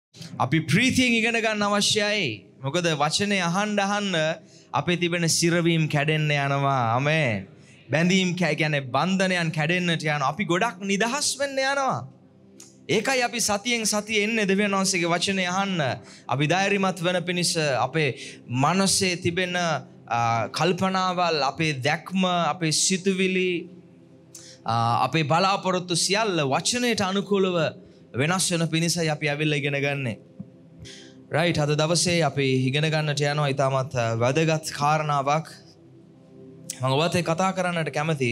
අපි ප්‍රීතියෙන් ඉගෙන ගන්න අවශ්‍යයි. මොකද වචනේ අහන්න අපේ තිබෙන සිරවීම් කැඩෙන්න යනවා. ආමේන්. බැඳීම් කියන්නේ බන්ධනයන් කැඩෙන්නට යනවා. අපි ගොඩක් නිදහස් වෙන්න යනවා. ඒකයි අපි සතියෙන් සතිය එන්නේ දෙවියන් වහන්සේගේ වචනේ අහන්න. අපි ධෛර්යමත් වෙන පිණිස අපේ මනසේ තිබෙන කල්පනාවල්, අපේ දැක්ම, අපේ සිතුවිලි, අපේ බලාපොරොත්තු සියල්ල වචනයට අනුකූලව වෙනස් වෙන පිණිසයි අපි ඇවිල්ලා ඉගෙන ගන්නෙ. රයිට්. අද දවසේ අපි ඉගෙන ගන්නට යනවා ඉතාමත් වැදගත් කාරණාවක්. මම ඔබත් එක්ක කතා කරන්නට කැමතියි.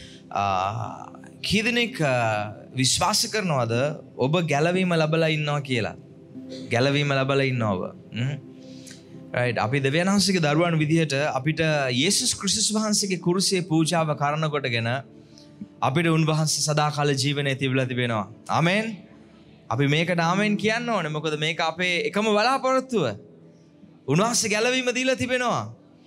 කී දෙනෙක් විශ්වාස කරනවද ඔබ ගැලවීම ලැබලා ඉන්නවා කියලා? ගැලවීම ලැබලා ඉන්නවද? රයිට්. අපි දෙවියන් වහන්සේගේ දරුවන් විදිහට අපිට යේසුස් ක්‍රිස්තුස් වහන්සේගේ කුරුසියේ පූජාව කරන කොටගෙන අපිට උන්වහන්සේ සදාකාල ජීවනයේ තිබිලා තිබෙනවා. ආමෙන්. අපි මේකට ආමෙන් කියන්න ඕනේ. මොකද මේක අපේ එකම බලාපොරොත්තුව. උන්වහන්සේ ගැලවීම දීලා තිබෙනවා.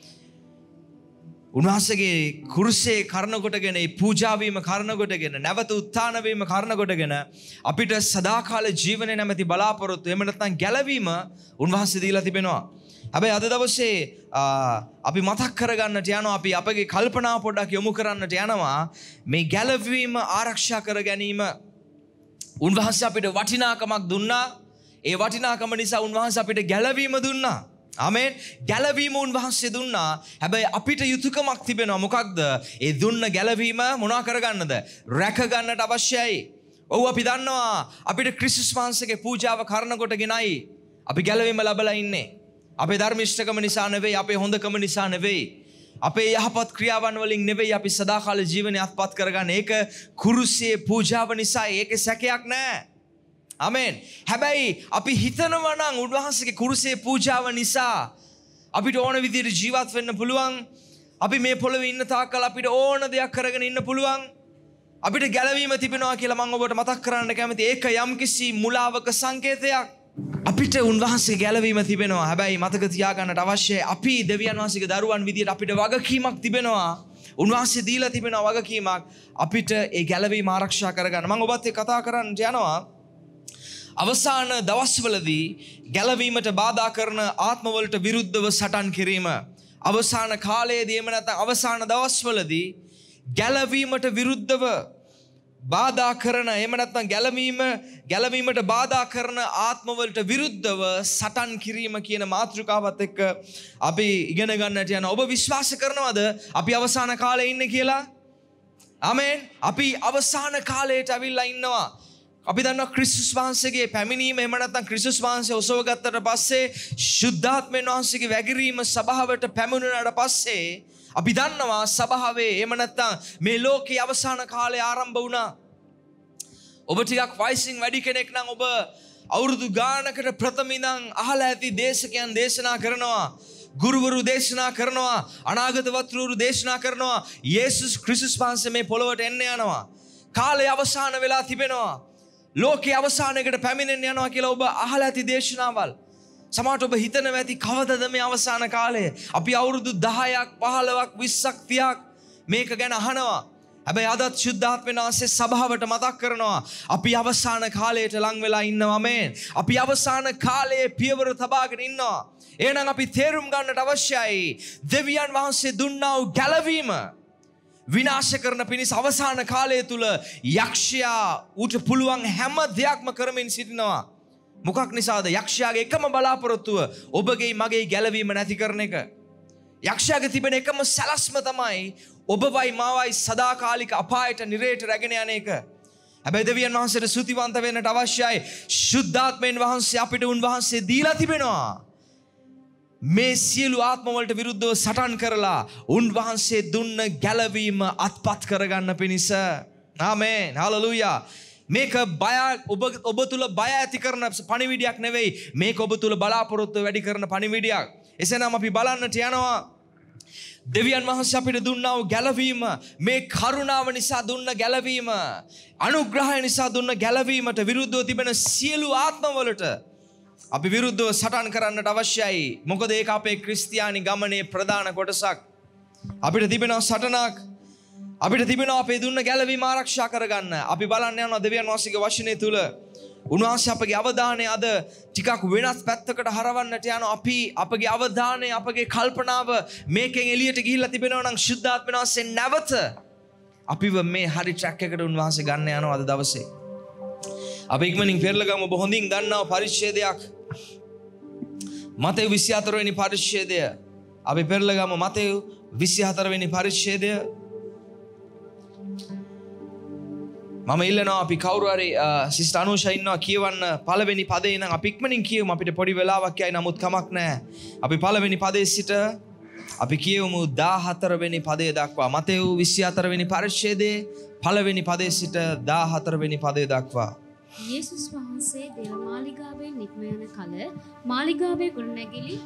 උන්වහන්සේගේ කුරුසේ කරන කොටගෙන, මේ පූජා වීම කරන කොටගෙන, නැවත උත්ථාන වීම කරන කොටගෙන අපිට සදාකාල ජීවනය නැමැති බලාපොරොත්තු, එහෙම නැත්නම් ගැලවීම උන්වහන්සේ දීලා තිබෙනවා. හැබැයි අද දවසේ අපි මතක් කරගන්නට යනවා, අපි අපගේ කල්පනාව පොඩ්ඩක් යොමු කරන්නට යනවා. මේ ගැලවීම ආරක්ෂා කර ගැනීම උන්වහන්සේ අපිට වටිනාකමක් දුන්නා. ඒ වටිනාකම නිසා උන්වහන්සේ අපිට ගැලවීම දුන්නා. ආමෙන්. ගැලවීම උන්වහන්සේ දුන්නා. හැබැයි අපිට යුතුයකමක් තිබෙනවා. මොකක්ද? ඒ දුන්න ගැලවීම මොනවා කරගන්නද? රැක ගන්නට අවශ්‍යයි. ඔව්, අපි දන්නවා අපිට ක්‍රිස්තුස් වහන්සේගේ පූජාව කරන කොටගෙනයි අපි ගැලවීම ලැබලා ඉන්නේ. අපේ ධර්මිෂ්ඨකම නිසා නෙවෙයි, අපේ හොඳකම නිසා නෙවෙයි, අපේ යහපත් ක්‍රියාවන් වලින් නෙවෙයි අපි සදාකාල ජීවනය අත්පත් කරගන්න. ඒක කුරුසියේ පූජාව නිසා. ඒකේ සැකයක් නැහැ. ආමෙන්. හැබැයි අපි හිතනවා නම් උන්වහන්සේගේ කුරුසියේ පූජාව නිසා අපිට ඕන විදිහට ජීවත් වෙන්න පුළුවන්. අපි මේ පොළවේ ඉන්න තාක්කල් අපිට ඕන දෙයක් කරගෙන ඉන්න පුළුවන්. අපිට ගැලවීම තිබෙනවා කියලා මම ඔබට මතක් කරන්න කැමතියි. ඒක යම්කිසි මුලාවක සංකේතයක්. අපිට උන්වහන්සේ ගැලවීම තිබෙනවා. හැබැයි මතක තියාගන්නට අවශ්‍යයි, අපි දෙවියන් වහන්සේගේ දරුවන් විදියට අපිට වගකීමක් තිබෙනවා. උන්වහන්සේ දීලා තිබෙනවා වගකීමක් අපිට ඒ ගැලවීම ආරක්ෂා කරගන්න. මම ඔබත් එක්ක කතා කරන්න යනවා අවසාන දවස්වලදී ගැලවීමට බාධා කරන ආත්මවලට විරුද්ධව සටන් කිරීම. අවසාන කාලයේදී එහෙම නැත්නම් අවසාන දවස්වලදී ගැලවීමට විරුද්ධව බාධා කරන, එහෙම නැත්නම් ගැලවීමට බාධා කරන ආත්මවලට විරුද්ධව සටන් කිරීම කියන මාතෘකාවත් එක්ක අපි ඉගෙන ගන්නට යනවා. ඔබ විශ්වාස කරනවද අපි අවසාන කාලේ ඉන්නේ කියලා? ආමෙන්. අපි අවසාන කාලයට අවිල්ලා ඉන්නවා. අපි දන්නවා ක්‍රිස්තුස් වහන්සේගේ පැමිණීම, එහෙම නැත්නම් ක්‍රිස්තුස් වහන්සේ ඔසව ගත්තට පස්සේ ශුද්ධාත්මයන් වහන්සේගේ වැගිරීම සභාවට පැමුණුනාට පස්සේ අපි දන්නවා සභාවේ, එහෙම නැත්නම් මේ ලෝකයේ අවසාන කාලය ආරම්භ වුණා. ඔබ ටිකක් වයසින් වැඩි කෙනෙක් නම් ඔබ අවුරුදු ගානකට ප්‍රථම ඉඳන් අහලා ඇති දේශකයන් දේශනා කරනවා, ගුරුවරු දේශනා කරනවා, අනාගත වතුරු දේශනා කරනවා. යේසුස් ක්‍රිස්තුස් වහන්සේ මේ පොළොවට එන්න යනවා. කාලය අවසාන වෙලා තිබෙනවා. ලෝකයේ අවසානයකට පැමිණෙන්න යනවා කියලා ඔබ අහලා ඇති දේශනාවල්. සමහරට ඔබ හිතනවා ඇති කවදද මේ අවසාන කාලය? අපි අවුරුදු 10ක් 15ක් 20ක් 30ක් මේක ගැන අහනවා. හැබැයි අදත් ශුද්ධාත්මයන් වහන්සේ සභාවට මතක් කරනවා අපි අවසාන කාලයට ලං වෙලා ඉන්නවා. ආමේන්. අපි අවසාන කාලයේ පියවර තබාගෙන ඉන්නවා. එහෙනම් අපි තේරුම් ගන්නට අවශ්‍යයි දෙවියන් වහන්සේ දුන්නා වූ ගැලවීම විනාශ කරන පිණිස අවසාන කාලය තුල යක්ෂයා ඌට පුළුවන් හැම දෙයක්ම කරමින් සිටිනවා. මොකක් නිසාද? යක්ෂයාගේ එකම බලාපොරොත්තුව ඔබගේ මගේ ගැලවීම නැති කරන එක. යක්ෂයාගේ තිබෙන එකම සැලැස්ම තමයි ඔබවයි මාවයි සදාකාලික අපායට නිරේට රැගෙන යන එක. හැබැයි දෙවියන් වහන්සේට ස්තුතිවන්ත වෙන්නට අවශ්‍යයි. ශුද්ධාත්මයන් වහන්සේ අපිට උන්වහන්සේ දීලා තිබෙනවා. මේ සියලු ආත්ම වලට විරුද්ධව සටන් කරලා උන්වහන්සේ දුන්න ගැලවීම අත්පත් කරගන්න පිණිස. ආමේන්. හලෙලූයා. මේක බය ඔබ තුල බය ඇති කරන පණිවිඩයක් නෙවෙයි. මේක ඔබ තුල බලාපොරොත්තු වැඩි කරන පණිවිඩයක්. එසේනම් අපි බලන්නට යනවා දෙවියන් වහන්සේ අපිට දුන්නා වූ ගැලවීම, මේ කරුණාව නිසා දුන්න ගැලවීම, අනුග්‍රහය නිසා දුන්න ගැලවීමට විරුද්ධව තිබෙන සියලු ආත්මවලට අපි විරුද්ධව සටන් කරන්නට අවශ්‍යයි. මොකද ඒක අපේ ක්‍රිස්තියානි ගමනේ ප්‍රධාන කොටසක්. අපිට තිබෙනවා සටනක්. අපිට තිබෙනවා අපේ දුන්න ගැලවීම ආරක්ෂා කරගන්න. අපි බලන්න යනවා දෙවියන් වහන්සේගේ වචනේ තුල උන්වහන්සේ අපගේ අවධානය අද ටිකක් වෙනස් පැත්තකට හරවන්නට යනවා. අපි අපගේ අවධානය අපගේ කල්පනාව මේකෙන් එළියට ගිහිල්ලා තිබෙනවා නම් ශුද්ධාත්ම වහන්සේ නැවත අපිව මේ හරි ට්‍රැක් එකට උන්වහන්සේ ගන්න යනවා අද දවසේ. අපි ඉක්මනින් පෙරලගමු. ඔබ හොඳින් දන්නා පරිච්ඡේදයක් මතෙව් 24 වෙනි පරිච්ඡේදය. අපි පෙරලගමු මතෙව් 24 වෙනි පරිච්ඡේදය. මම ඉල්ලනවා අපි කවුරු හරි සිස්ටර් අනුෂා ඉන්නවා කියවන්න පළවෙනි පදේ නම් අපි ඉක්මනින් කියමු. අපිට පොඩි වෙලාවක් යයි නමුත් කමක් නැහැ. අපි පළවෙනි පදේ සිට අපි කියමු 14 වෙනි පදේ දක්වා. මතෙව් 24 වෙනි පරිච්ඡේදයේ පළවෙනි පදේ සිට 14 වෙනි පදේ දක්වා. යේසුස් වහන්සේ දේව මාලිගාවෙන් නික්ම යන කල මාලිගාවේ ගොඩනැගිලි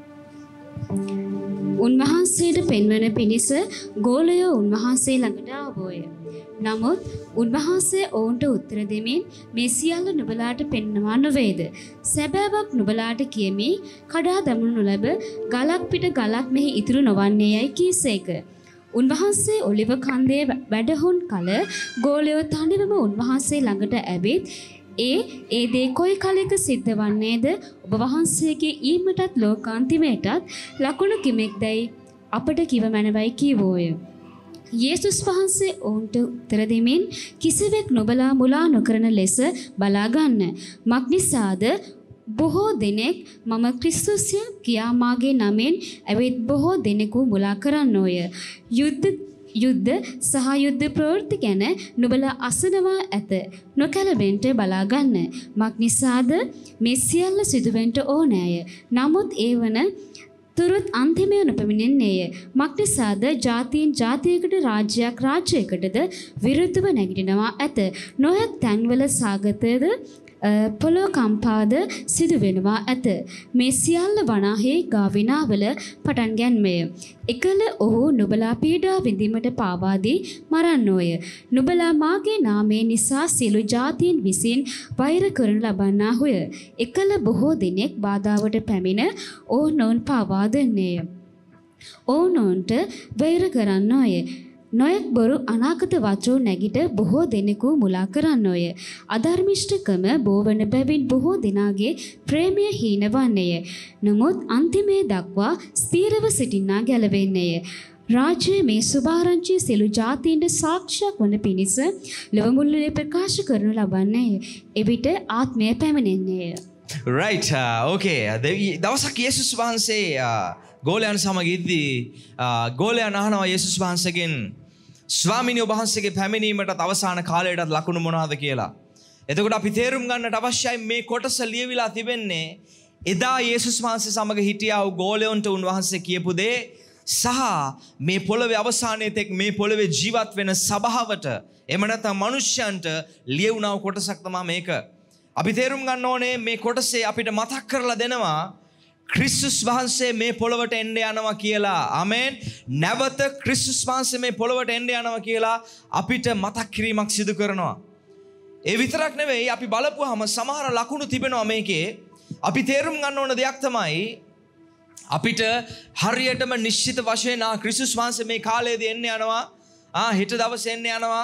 උන්වහන්සේට පෙන්වන පිණිස ගෝලයෝ උන්වහන්සේ ළඟට ආවෝය. නමුත් උන්වහන්සේ ඔවුන්ට උත්තර දෙමින් මේ සියල්ල නුඹලාට පෙන්වනවා නොවේද? සැබෑවක් නුඹලාට කියමි කඩා දමනු නොලැබ ගලක් පිට ගලක් මෙහි ඉතුරු නොවන්නේ යයි කීසේක. උන්වහන්සේ ඔලිව කන්දේ වැඩහුන් කල ගෝලයෝ තනිවම උන්වහන්සේ ළඟට ඇවිත් ඒ දේ කොයි කලෙක සිද්ධ වන්නේද? ඔබ වහන්සේගේ ඊමටත් ලෝකාන්තිමයටත් ලකුණු කිමෙක්දයි අපට කිව මැනවයි කීවෝය. යේසුස් වහන්සේ ඔවුන්ට උත්තර දෙමින් කිසිවෙක් නොබලා මුලා නොකරන ලෙස බලා ගන්න. මක්නිසාද බොහෝ දෙනෙක් මම ක්‍රිස්තුස්ය කියා මාගේ නමෙන් ඇවිත් බොහෝ දෙනෙකු මුලා කරන්නෝය. යුද්ධ සහ යුද්ධ ප්‍රවෘත්ති ගැන නුඹලා අසනවා ඇත. නොකැලවෙන්ට බලා ගන්න. මක්නිසාද මේ සියල්ල සිදුවෙන්ට ඕනෑය. නමුත් ඒ වන තුරුත් අන්තිමය නොපැමිණෙන්නේය. මක්නිසාද ජාතීන් ජාතියකට රාජ්‍යයක් රාජ්‍යයකටද විරුද්ධව නැගිටිනවා ඇත. නොයෙක් තැන්වල සාගතද පොළොව කම්පාද සිදු වෙනවා ඇත. මේ සියල්ල වනාහි ගාවිනාවල පටන් ගැන්මය. එකල ඔහු නුඹලා පීඩා විඳීමට පාවා දී මරන්නෝය. නුඹලා මාගේ නාමය නිසා සියලු ජාතීන් විසින් වෛර කරනු ලබන්නාහුය. එකල බොහෝ දෙනෙක් බාධාවට පැමිණ ඔවුනොවුන් පාවා දෙන්නේය. ඔවුනොවුන්ට වෛර කරන්නෝය. නොයෙක් බොරු අනාගත වචෝ නැගිට බොහෝ දෙනෙකු මුලා කරන්නෝය. අධර්මිෂ්ඨකම බෝවන බැවින් බොහෝ දෙනාගේ ප්‍රේමය හීන වන්නේය. නමුත් අන්තිමේ දක්වා ස්ථීරව සිටින්නා ගැලවෙන්නේය. රාජ්‍යයේ මේ සුභාරංචිය සියලු ජාතීන්ට සාක්ෂියක් වන පිණිස ලොව මුළුල්ලේ ප්‍රකාශ කරනු ලබන්නේය. එවිට ආත්මය පැමිණෙන්නේය. Right. Okay. දවසක් යේසුස් වහන්සේ ගෝලයන් සමග ඉද්දී ගෝලයන් අහනවා යේසුස් වහන්සේගෙන් ස්වාමීනි ඔබ වහන්සේගේ පැමිණීමටත් අවසාන කාලයටත් ලකුණු මොනවාද කියලා. එතකොට අපි තේරුම් ගන්නට අවශ්‍යයි මේ කොටස ලියවිලා තිබෙන්නේ එදා යේසුස් වහන්සේ සමග හිටියා වූ ගෝලයන්ට උන්වහන්සේ කියපු දේ සහ මේ පොළවේ අවසානයේ තෙක් මේ පොළවේ ජීවත් වෙන සභාවට එහෙම නැත්නම් මිනිස්යන්ට ලියවුණා වූ කොටසක් තමයි මේක. අපි තේරුම් ගන්න ඕනේ මේ කොටසේ අපිට මතක් කරලා දෙනවා ක්‍රිස්තුස් වහන්සේ මේ පොළවට එන්න යනවා කියලා. ආමෙන්. නැවත ක්‍රිස්තුස් වහන්සේ මේ පොළවට එන්න යනවා කියලා අපිට මතක් කිරීමක් සිදු කරනවා. ඒ විතරක් නෙවෙයි අපි බලපුවාම සමහර ලකුණු තිබෙනවා මේකේ. අපි තේරුම් ගන්න ඕන දෙයක් තමයි අපිට හරියටම නිශ්චිත වශයෙන් ක්‍රිස්තුස් වහන්සේ මේ කාලයේදී එන්න යනවා. හෙට දවසේ එන්න යනවා.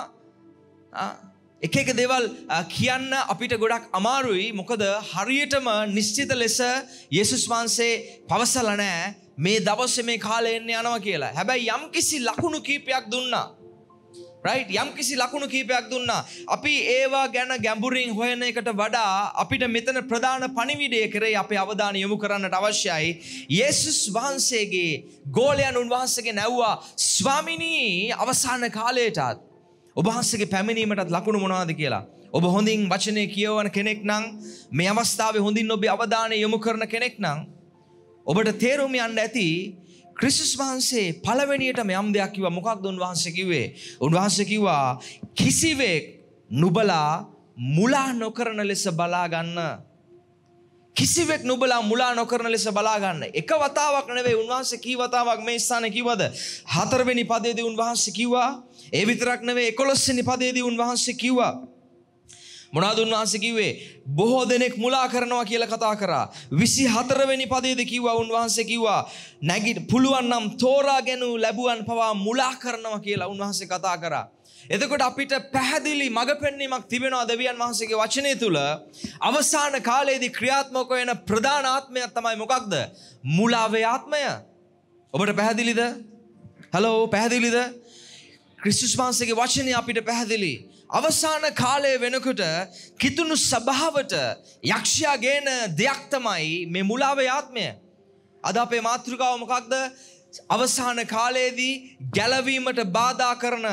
එක එක දේවල් කියන්න අපිට ගොඩක් අමාරුයි. මොකද හරියටම නිශ්චිත ලෙස යේසුස් වහන්සේ පවසලා නැහැ මේ දවසේ මේ කාලේ එන්න යනවා කියලා. හැබැයි යම්කිසි ලකුණු කීපයක් දුන්නා. right? යම්කිසි ලකුණු කීපයක් දුන්නා. අපි ඒවා ගැන ගැඹුරින් හොයන එකට වඩා අපිට මෙතන ප්‍රධාන පණිවිඩය කරේ අපේ අවධානය යොමු කරන්නට අවශ්‍යයි. යේසුස් වහන්සේගේ ගෝලයන් උන්වහන්සේගේ නැව්වා ස්වාමිනී අවසාන කාලයටත් ඔබ වහන්සේගේ පැමිණීමටත් ලකුණු මොනවාද කියලා. ඔබ හොඳින් වචනේ කියවන කෙනෙක් නම් මේ අවස්ථාවේ හොඳින් ඔබේ අවධානය යොමු කරන කෙනෙක් නම් ඔබට තේරුම් යන්න ඇති ක්‍රිස්තුස් වහන්සේ පළවෙනියටම යම් දෙයක් කිව්වා. මොකක්ද උන්වහන්සේ කිව්වේ? උන්වහන්සේ කිව්වා කිසිවෙක් නුඹලා මුලා නොකරන ලෙස බලා ගන්න. කිසිවෙක් නුඹලා මුලා නොකරන ලෙස බලා ගන්න. එක වතාවක් නෙවෙයි උන්වහන්සේ කී වතාවක් මේ ස්ථානේ කිව්වද? 4 වෙනි පදයේදී උන්වහන්සේ කිව්වා. ඒ විතරක් නෙවෙයි 11 වෙනි පදයේදී උන්වහන්සේ කිව්වා මොනවද උන්වහන්සේ කිව්වේ? බොහෝ දෙනෙක් මුලා කරනවා කියලා කතා කරා. 24 වෙනි පදයේදී කිව්වා උන්වහන්සේ කිව්වා පුළුවන් නම් තෝරාගෙන ලැබුවන් පවා මුලා කරනවා කියලා උන්වහන්සේ කතා කරා. එතකොට අපිට පැහැදිලි මඟ පෙන්වීමක් තිබෙනවා දෙවියන් වහන්සේගේ වචනය තුල. අවසාන කාලයේදී ක්‍රියාත්මක වෙන ප්‍රධාන ආත්මයක් තමයි මොකක්ද? මුලාවේ ආත්මය. ඔබට පැහැදිලිද? හලෝ පැහැදිලිද? ක්‍රිස්තුස් වහන්සේගේ වචනය අපිට පැහැදිලි. අවසාන කාලය වෙනකොට කිතුණු සභාවට යක්ෂයා ගේන දෙයක් තමයි මේ මුලාවේ ආත්මය. අද අපේ මාතෘකාව මොකක්ද? අවසාන කාලයේදී ගැලවීමට බාධා කරන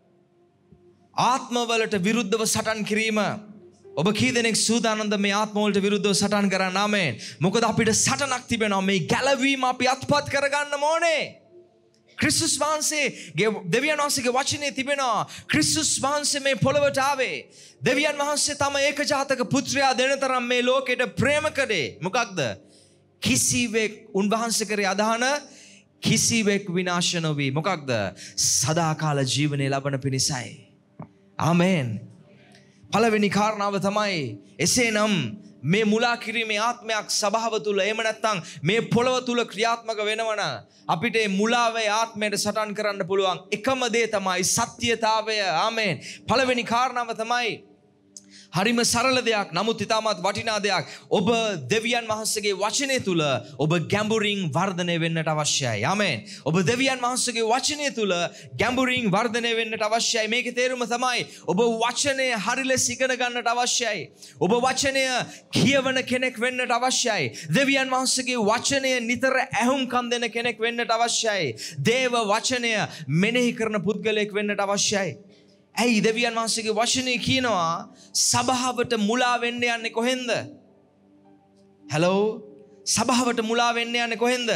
ආත්මවලට විරුද්ධව සටන් කිරීම. ඔබ කී දෙනෙක් සූදානම්ද මේ ආත්මවලට විරුද්ධව සටන් කරන්න? ආමේන්. මොකද අපිට සටනක් තිබෙනවා. මේ ගැලවීම අපි අත්පත් කරගන්න ඕනේ. ක්‍රිස්තුස් වහන්සේගේ දෙවියන් වහන්සේගේ වචනේ තිබෙනවා. ක්‍රිස්තුස් වහන්සේ මේ පොළවට ආවේ. දෙවියන් වහන්සේ තම ඒකජාතක පුත්‍රයා දෙන තරම් මේ ලෝකෙට ප්‍රේම කළේ. මොකක්ද? කිසිවෙක් උන්වහන්සේ කරේ අදහන කිසිවෙක් විනාශ නොවී මොකක්ද? සදාකාල ජීවනය ලබන පිණිසයි. ආමේන්. පළවෙනි කාරණාව තමයි එසේනම් මේ මුලා කිරීමේ ආත්මයක් සභාව තුල එහෙම නැත්නම් මේ පොළව තුල ක්‍රියාත්මක වෙනවන අපිට මේ මුලාවේ ආත්මයට සටන් කරන්න පුළුවන් එකම දේ තමයි සත්‍යතාවය. ආමේන්. පළවෙනි කාරණාව තමයි හරිම සරල දෙයක් නමුත් ඉතාමත් වටිනා දෙයක්. ඔබ දෙවියන් වහන්සේගේ වචනය තුල ඔබ ගැඹුරින් වර්ධනය වෙන්නට අවශ්‍යයි. ආමේන්. ඔබ දෙවියන් වහන්සේගේ වචනය තුල ගැඹුරින් වර්ධනය වෙන්නට අවශ්‍යයි. මේකේ තේරුම තමයි ඔබ වචනය හරි ලෙස ඉගෙන ගන්නට අවශ්‍යයි. ඔබ වචනය කියවන කෙනෙක් වෙන්නට අවශ්‍යයි. දෙවියන් වහන්සේගේ වචනය නිතර ඇහුම්කන් දෙන කෙනෙක් වෙන්නට අවශ්‍යයි. දේව වචනය මෙනෙහි කරන පුද්ගලයෙක් වෙන්නට අවශ්‍යයි. ඇයි දෙවියන් වහන්සේගේ වචනේ කියනවා සභාවට මුලා වෙන්න යන්නේ කොහෙන්ද? හලෝ සභාවට මුලා වෙන්න යන්නේ කොහෙන්ද?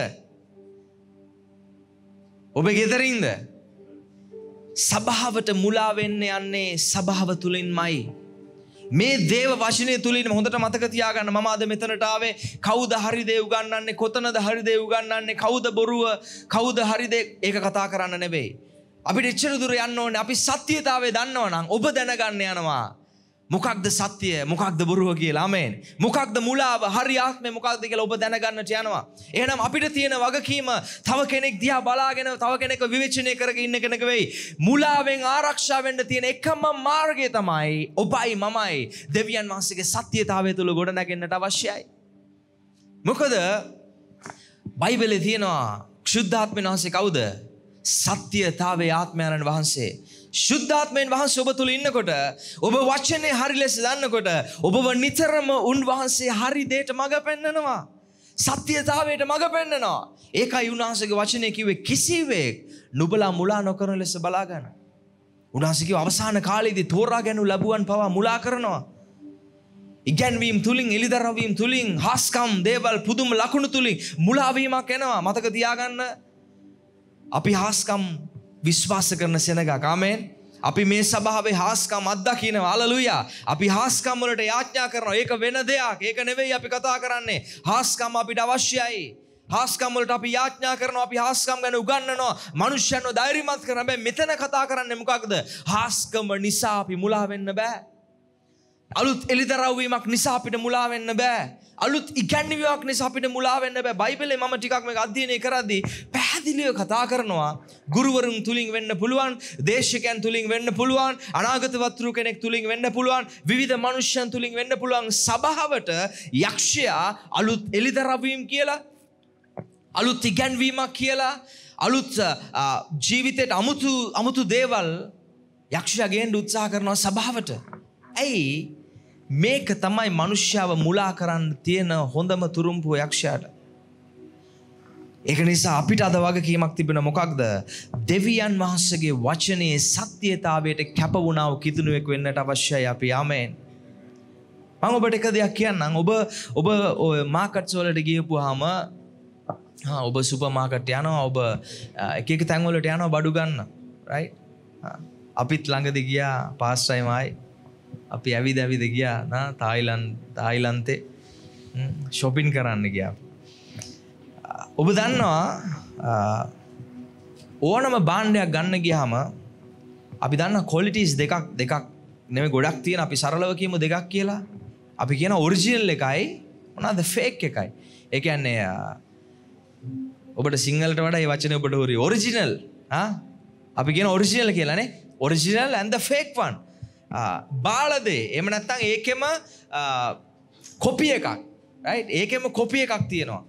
ඔබේ ගෙදරින්ද? සභාවට මුලා වෙන්න යන්නේ සභාව තුලින්මයි. මේ දේව වචනේ තුලින් හොඳට මතක තියාගන්න. මම අද මෙතනට ආවේ කවුද හරි දේ උගන්වන්නේ, කොතනද හරි දේ උගන්වන්නේ, කවුද බොරුව, කවුද හරි දේ ඒක කතා කරන්න නෙවෙයි. අපිට එච්චර දුර යන්න ඕනේ. අපි සත්‍යතාවය දන්නවා නම් ඔබ දැනගන්න යනවා මොකක්ද සත්‍ය මොකක්ද බොරුව කියලා. ආමේන්. මොකක්ද මුලාව, හරි ආත්මය මොකක්ද කියලා ඔබ දැනගන්නට යනවා. එහෙනම් අපිට තියෙන වගකීම තව කෙනෙක් දිහා බලාගෙන තව කෙනෙක්ව විවේචනය කරගෙන ඉන්න කෙනෙක් වෙයි. මුලාවෙන් ආරක්ෂා වෙන්න තියෙන එකම මාර්ගය තමයි ඔබයි මමයි දෙවියන් වහන්සේගේ සත්‍යතාවය තුල ගොඩ නැගෙන්නට අවශ්‍යයි. මොකද බයිබලයේ තියෙනවා ශුද්ධාත්මයන් වහන්සේ කවුද? සත්‍යතාවේ ආත්මයන් වහන්සේ. ශුද්ධාත්මයන් වහන්සේ ඔබ තුල ඉන්නකොට ඔබ වචනේ හරි ලෙස දන්නකොට ඔබව නිතරම උන්වහන්සේ හරි දෙයට මඟ පෙන්නනවා. සත්‍යතාවයට මඟ පෙන්නනවා. ඒකයි උන්වහන්සේගේ වචනේ කිව්වේ කිසිවෙක් නුඹලා මුලා නොකරන ලෙස බලා ගන්න. උන්වහන්සේ කිව්ව අවසාන කාලයේදී තෝරාගෙන ලැබුවන් පවා මුලා කරනවා. ඉගැන්වීම් තුලින් එලිදරවීම් තුලින් හාස්කම් දේවල් පුදුම ලකුණු තුලින් මුලා වීමක් එනවා. මතක තියාගන්න. අපි හාස්කම් විශ්වාස කරන සෙනගක්. ආමේන්. අපි මේ සභාවේ හාස්කම් අත්දකිනවා. හලෙලූයා. අපි හාස්කම් වලට යාඥා කරනවා. ඒක වෙන දෙයක්. ඒක නෙවෙයි අපි කතා කරන්නේ. හාස්කම් අපිට අවශ්‍යයි. හාස්කම් වලට අපි යාඥා කරනවා. අපි හාස්කම් ගැන උගන්වනවා. මනුෂ්‍යයන්ව ධෛර්යමත් කරනවා. හැබැයි මෙතන කතා කරන්නේ මොකක්ද? හාස්කම නිසා අපි මුලා වෙන්න බෑ. අලුත් එලිදරව් වීමක් නිසා අපිට මුලා වෙන්න බෑ. අලුත් ඉගැන්වීමක් නිසා අපිට මුලා වෙන්න බෑ. බයිබලේ මම ටිකක් මේක අධ්‍යයනය කරද්දී පැහැදිලිව කතා කරනවා ගුරුවරුන් තුලින් වෙන්න පුළුවන්, දේශකයන් තුලින් වෙන්න පුළුවන්, අනාගත වතුරු කෙනෙක් තුලින් වෙන්න පුළුවන්, විවිධ මනුෂ්‍යයන් තුලින් වෙන්න පුළුවන්. සභාවට යක්ෂයා අලුත් එලිදරවීම් කියලා, අලුත් ඉගැන්වීමක් කියලා, අලුත් ජීවිතයට අමුතු දේවල් යක්ෂයා ගේන්න උත්සාහ කරනවා සභාවට. ඇයි? මේක තමයි මනුෂ්‍යව මුලා කරන්න තියෙන හොඳම තුරුම්පුව යක්ෂයාට. ඒක නිසා අපිට අද වගකීමක් තිබෙන මොකක්ද? දෙවියන් වහන්සේගේ වචනේ සත්‍යතාවයට කැප වුණා වූ කිතුණුවෙක් වෙන්නට අවශ්‍යයි අපි. ආමේන්. මම ඔබට එක දෙයක් කියන්නම්. ඔබ මාකට්ස් වලට ගියපුවාම ඔබ සුපර් මාකට් යනවා, ඔබ එක තැන් වලට යනවා බඩු ගන්න. රයිට්? අපිත් ළඟදී ගියා පාස්ටයිමයි. අපි ඇවිද ගියා තායිලන්තේ shopping කරන්න ගියා. ඔබ දන්නවා ඕනම භාණ්ඩයක් ගන්න ගියාම අපි දන්නා qualities දෙකක් නෙමෙයි ගොඩක් තියෙන අපි සරලව කියමු දෙකක් කියලා. අපි කියන ඔරිජිනල් එකයි මොනවාද ෆේක් එකයි. ඒ කියන්නේ ඔබට සිංහලට වඩා මේ වචනේ ඔබට හොරි ඔරිජිනල් අපි කියන ඔරිජිනල් කියලා නේ. Original and the fake one. බාලදේ එහෙම නැත්නම් ඒකෙම කොපි එකක්. right? ඒකෙම කොපි එකක් තියෙනවා.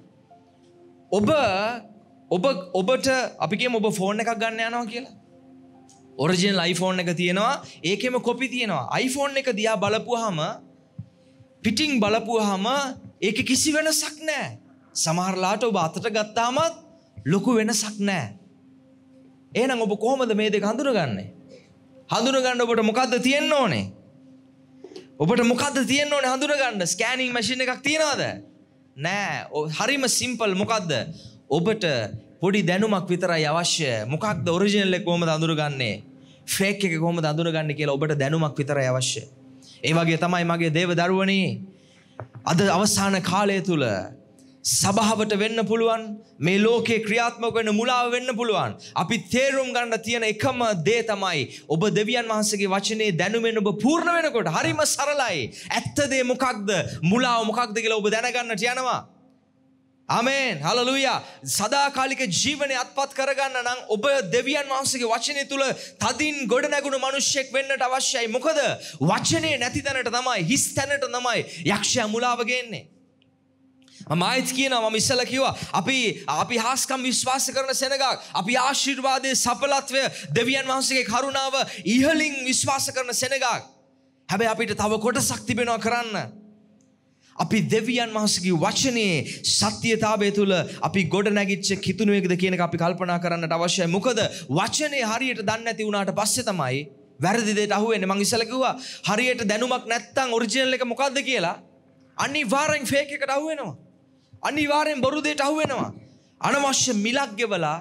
ඔබට අපි කියමු ඔබ ෆෝන් එකක් ගන්න යනවා කියලා. ඔරිජිනල් iPhone එක තියෙනවා. ඒකෙම කොපි තියෙනවා. iPhone එක දිහා බලපුවාම පිටින් බලපුවාම ඒකේ කිසි වෙනසක් නැහැ. සමහරලාට ඔබ අතට ගත්තාම ලොකු වෙනසක් නැහැ. එහෙනම් ඔබ කොහොමද මේ දෙක හඳුනගන්නේ? හඳුනගන්න ඔබට මොකද්ද තියෙන්න ඕනේ? ඔබට මොකද්ද තියෙන්න ඕනේ හඳුනගන්න? ස්කෑනින් මැෂින් එකක් තියනවද? නෑ. හරිම සිම්පල්. මොකද්ද? ඔබට පොඩි දැනුමක් විතරයි අවශ්‍ය. මොකක්ද ඔරිජිනල් එක කොහොමද හඳුනගන්නේ? ෆේක් එක කොහොමද හඳුනගන්නේ කියලා ඔබට දැනුමක් විතරයි අවශ්‍ය. ඒ වගේ තමයි මගේ දේව දරුවනි අද අවසාන කාලය තුල සභාවට වෙන්න පුළුවන්, මේ ලෝකේ ක්‍රියාත්මක වෙන මුලාව වෙන්න පුළුවන්. අපි තේරුම් ගන්න තියෙන එකම දේ තමයි ඔබ දෙවියන් වහන්සේගේ වචනේ දැනුමෙන් ඔබ පූර්ණ වෙනකොට හරිම සරලයි. ඇත්ත දේ මොකක්ද? මුලාව මොකක්ද කියලා ඔබ දැනගන්නට යනවා. ආමේන් හලෙලූයා. සදාකාලික ජීවනය අත්පත් කරගන්න නම් ඔබ දෙවියන් වහන්සේගේ වචනේ තුල තදින් ගොඩ නැගුණු මිනිසෙක් වෙන්නට අවශ්‍යයි. මොකද වචනේ නැති තැනට තමයි, හිස් තැනට තමයි යක්ෂයා මුලාව ගේන්නේ. මම ආයෙත් කියනවා, මම ඉස්සෙල්ලා කිව්වා අපි හාස්කම් විශ්වාස කරන සෙනගක්, අපි ආශිර්වාදයේ සඵලත්වය දෙවියන් වහන්සේගේ කරුණාව ඉහළින් විශ්වාස කරන සෙනගක්. හැබැයි අපිට තව කොටසක් තිබෙනවා කරන්න. අපි දෙවියන් වහන්සේගේ වචනේ සත්‍යතාවය තුළ අපි ගොඩ නැගිච්ච කිතුණුවෙක්ද කියන එක අපි කල්පනා කරන්නට අවශ්‍යයි. මොකද වචනේ හරියට දන්නේ නැති වුණාට පස්සේ තමයි වැරදි දෙයට අහු වෙන්නේ. මම ඉස්සෙල්ලා කිව්වා හරියට දැනුමක් නැත්නම් ඔරිජිනල් එක මොකද්ද කියලා අනිවාර්යෙන් ෆේක් එකට අහු වෙනවා. අනිවාර්යෙන් බොරු දෙයට අහු වෙනවා. අනවශ්‍ය මිලක් ගෙවලා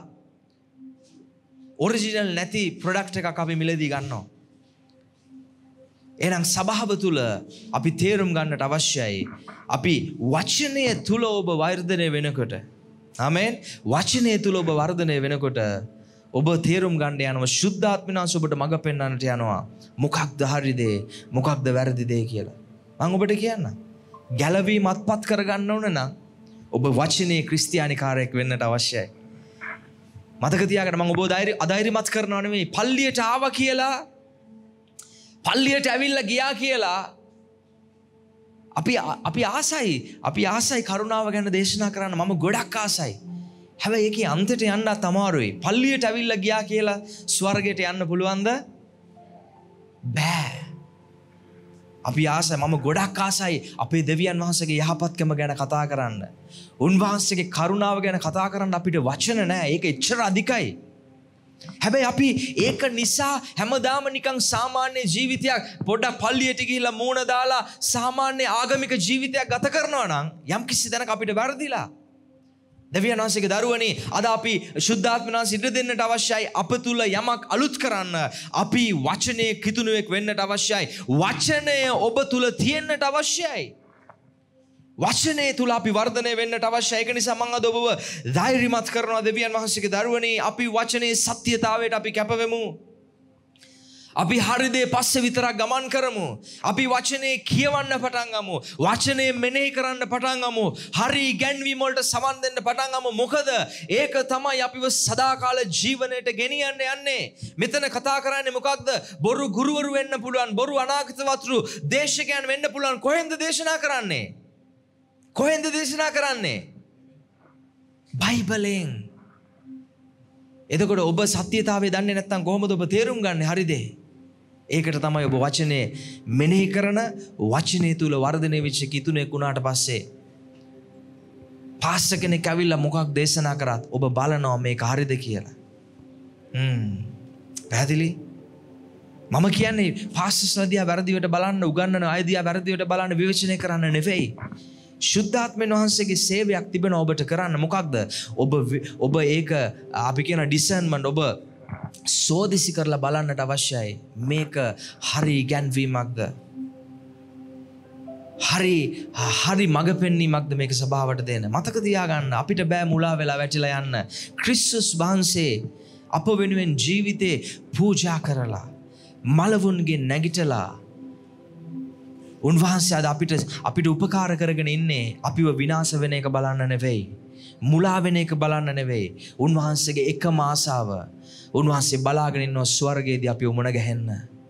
ඔරිජිනල් නැති ප්‍රොඩක්ට් එකක් අපි මිලදී ගන්නවා. එහෙනම් සභාව තුල අපි තේරුම් ගන්නට අවශ්‍යයි. අපි වචනය තුල ඔබ වර්ධනය වෙනකොට, ආමේන්, වචනය තුල ඔබ වර්ධනය වෙනකොට ඔබ තේරුම් ගන්න යනවා ශුද්ධාත්මනාංශ ඔබට මඟ පෙන්වන්නට යනවා. මොකක්ද හරි දේ, මොකක්ද වැරදි දේ කියලා. මම ඔබට කියන්නම්. ගැලවීම අත්පත් කරගන්න ඕන නම් ඔබ වචනේ ක්‍රිස්තියානිකාරයෙක් වෙන්නට අවශ්‍යයි. මතක තියාගන්න, මම ඔබ අධෛර්යමත් කරනව නෙමෙයි. පල්ලියට ආවා කියලා, පල්ලියට ඇවිල්ලා ගියා කියලා අපි ආසයි කරුණාව ගැන දේශනා කරන්න. මම ගොඩක් ආසයි. හැබැයි ඒකේ අන්තයට යන්නත් අමාරුයි. පල්ලියට ඇවිල්ලා ගියා කියලා ස්වර්ගයට යන්න පුළුවන්ද? බෑ. අපි ආසයි, මම ගොඩක් ආසයි අපේ දෙවියන් වහන්සේගේ යහපත්කම ගැන කතා කරන්න. උන්වහන්සේගේ කරුණාව ගැන කතා කරන්න අපිට වචන නැහැ. ඒක එච්චර අධිකයි. හැබැයි අපි ඒක නිසා හැමදාම නිකන් සාමාන්‍ය ජීවිතයක්, පොඩ්ඩක් පල්ලියට ගිහිල්ලා මූණ දාලා සාමාන්‍ය ආගමික ජීවිතයක් ගත කරනවා නම් යම් කිසි දැනක අපිට වැරදිලා. දෙවියන් වහන්සේගේ දරුවනි, අද අපි ශුද්ධාත්මනාංශ ඉඩ දෙන්නට අවශ්‍යයි. අප තුල යමක් අලුත් කරන්න අපි වචනේ කිතුණුවෙක් වෙන්නට අවශ්‍යයි. වචනය ඔබ තුල තියෙන්නට අවශ්‍යයි. වචනේ තුල අපි වර්ධනය වෙන්නට අවශ්‍යයි. ඒක නිසා මම අද ඔබව ධෛර්යමත් කරනවා දෙවියන් වහන්සේගේ දරුවනි. අපි වචනේ සත්‍යතාවයට අපි කැපවෙමු. අපි හරි දේ පස්සේ විතරක් ගමන් කරමු. අපි වචනේ කියවන්න පටන් ගමු. වචනේ මෙනෙහි කරන්න පටන් ගමු. හරි ඉගැන්වීම් වලට සමන් දෙන්න පටන් ගමු. මොකද ඒක තමයි අපිව සදාකාල ජීවනයට ගෙනියන්න යන්නේ. මෙතන කතා කරන්නේ මොකක්ද? බොරු ගුරුවරු වෙන්න පුළුවන්, බොරු අනාගත වතුරු දේශකයන් වෙන්න පුළුවන්. කොහෙන්ද දේශනා කරන්නේ? කොහෙන්ද දේශනා කරන්නේ? බයිබලෙන්. එතකොට ඔබ සත්‍යතාවය දන්නේ නැත්නම් කොහොමද ඔබ තේරුම් ගන්නේ හරි දේ? ඒකට තමයි ඔබ වචනේ මෙනෙහි කරන, වචනේ තුල වර්ධනය වෙච්ච කිතුණෙක් වුණාට පස්සේ පාස්ටර් කෙනෙක් ඇවිල්ලා මොකක් දේශනා කරත් ඔබ බලනවා මේක හරිද කියලා. පැහැදිලි? මම කියන්නේ පාස්ටර්ස්ලා දිහා වැරදිවට බලන්න, උගන්වන අය දිහා වැරදිවට බලන්න, විවේචනය කරන්න නෙවෙයි. ශුද්ධාත්මයන් වහන්සේගේ සේවයක් තිබෙන ඔබට කරන්න. මොකක්ද? ඔබ ඒක අපි කියන ඩිසර්න්මන්ට් ඔබ සෝදිසි කරලා බලන්නට අවශ්‍යයි. මේක හරි ඉගැන්වීමක්ද? හරි මඟ පෙන්වීමක්ද මේක සභාවට දෙන්න? මතක තියාගන්න, අපිට බෑ මුලා වෙලා වැටිලා යන්න. ක්‍රිස්තුස් වහන්සේ අප වෙනුවෙන් ජීවිතේ පූජා කරලා, මලවුන්ගේ නැගිටලා උන්වහන්සේ අද අපිට උපකාර කරගෙන ඉන්නේ අපිව විනාශ වෙන එක බලන්න නෙවෙයි. මුලා වෙන එක බලන්න නෙවෙයි. උන්වහන්සේගේ එකම ආසාව උන්වහන්සේ බලාගෙන ඉන්නවා ස්වර්ගයේදී අපිව මුණ ගැහෙන්න.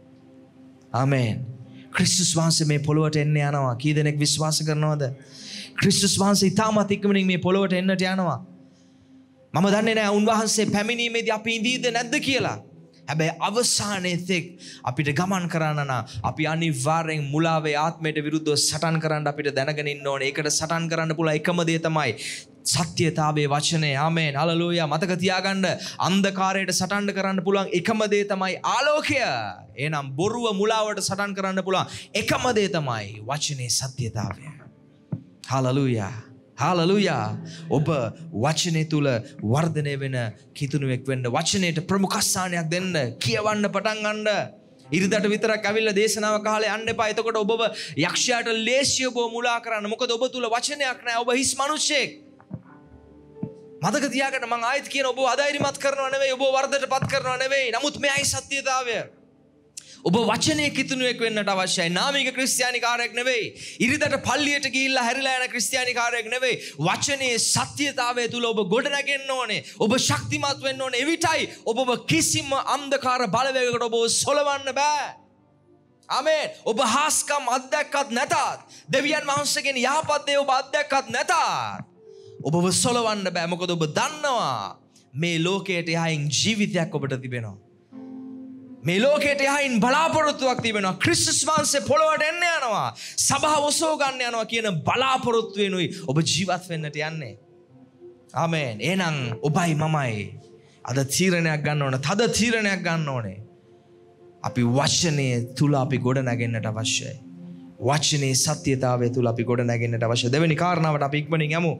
ආමේන්. ක්‍රිස්තුස් වහන්සේ මේ පොළොවට එන්න යනවා. කී දෙනෙක් විශ්වාස කරනවද? ක්‍රිස්තුස් වහන්සේ ඊටමත් ඉක්මනින් මේ පොළොවට එන්නට යනවා. මම දන්නේ නැහැ උන්වහන්සේ පැමිණීමේදී අපි ඉඳීද නැද්ද කියලා. හැබැයි අවසානයේ තෙක් අපිට ගමන් කරන්න නම් අපි අනිවාර්යෙන් මුලාවේ ආත්මයට විරුද්ධව සටන් කරන්න අපිට දැනගෙන ඉන්න ඕනේ. ඒකට සටන් කරන්න පුළුවන් එකම දේ තමයි සත්‍යතාවයේ වචනේ. ආමේන්. හලෙලූයා. මතක තියාගන්න අන්ධකාරයට සටන් කරන්න පුළුවන් එකම දේ තමයි ආලෝකය. එහෙනම් බොරුව මුලාවට සටන් කරන්න පුළුවන් එකම දේ තමයි වචනේ සත්‍යතාවය. හලෙලූයා. හාලලුයා. ඔබ වචනය තුල වර්ධනය වෙන කිතුණුවෙක් වෙන්න, වචනයට ප්‍රමුඛස්ථානයක් දෙන්න, කියවන්න පටන් ගන්න. ඉරිදට විතරක් ඇවිල්ලා දේශනාව කාලේ යන්න එපා. එතකොට ඔබව යක්ෂයාට ලේසිය ඔබ මුලා කරන්න. මොකද ඔබ තුල වචනයක් නැහැ. ඔබ හිස් මිනිසෙක්. මතක තියාගන්න මම ආයෙත් කියන ඔබ අධෛර්යමත් කරනව නෙවෙයි, ඔබ වර්ධනටපත් කරනව නෙවෙයි. නමුත් මෙයයි සත්‍යතාවය. ඔබ වචනයේ කිතුණුවෙක් වෙන්නට අවශ්‍යයි. නාමික ක්‍රිස්තියානිකාරයෙක් නෙවෙයි. ඉරිදට පල්ලියට ගිහිල්ලා හැරිලා යන ක්‍රිස්තියානිකාරයෙක් නෙවෙයි. වචනේ සත්‍යතාවය තුල ඔබ ගොඩ නැගෙන්න ඕනේ. ඔබ ශක්තිමත් වෙන්න ඕනේ. එවිටයි ඔබව කිසිම අන්ධකාර බලවේගයකට ඔබව සොලවන්න බෑ. ආමේන්. ඔබ හාස්කම් අත්දැක්කත් නැතත්, දෙවියන් වහන්සේගෙන් යහපත් දේ ඔබ අත්දැක්කත් නැතත් ඔබව සොලවන්න බෑ. මොකද ඔබ දන්නවා මේ ලෝකයට යහින් ජීවිතයක් ඔබට තිබෙනවා. මේ ලෝකයට යහින් බලාපොරොත්තුවක් තිබෙනවා. ක්‍රිස්තුස් වහන්සේ පොළොවට එන්න යනවා. සභාව ඔසව ගන්න යනවා කියන බලාපොරොත්තුවෙනුයි ඔබ ජීවත් වෙන්නට යන්නේ. ආමේන්. එහෙනම් ඔබයි මමයි අද තීරණයක් ගන්න ඕන. තද තීරණයක් ගන්න ඕනේ. අපි වචනේ තුල අපි ගොඩ නැගෙන්නට අවශ්‍යයි. වචනේ සත්‍යතාවය තුල අපි ගොඩ නැගෙන්නට අවශ්‍යයි. දෙවෙනි කාරණාවට අපි ඉක්මනින් යමු.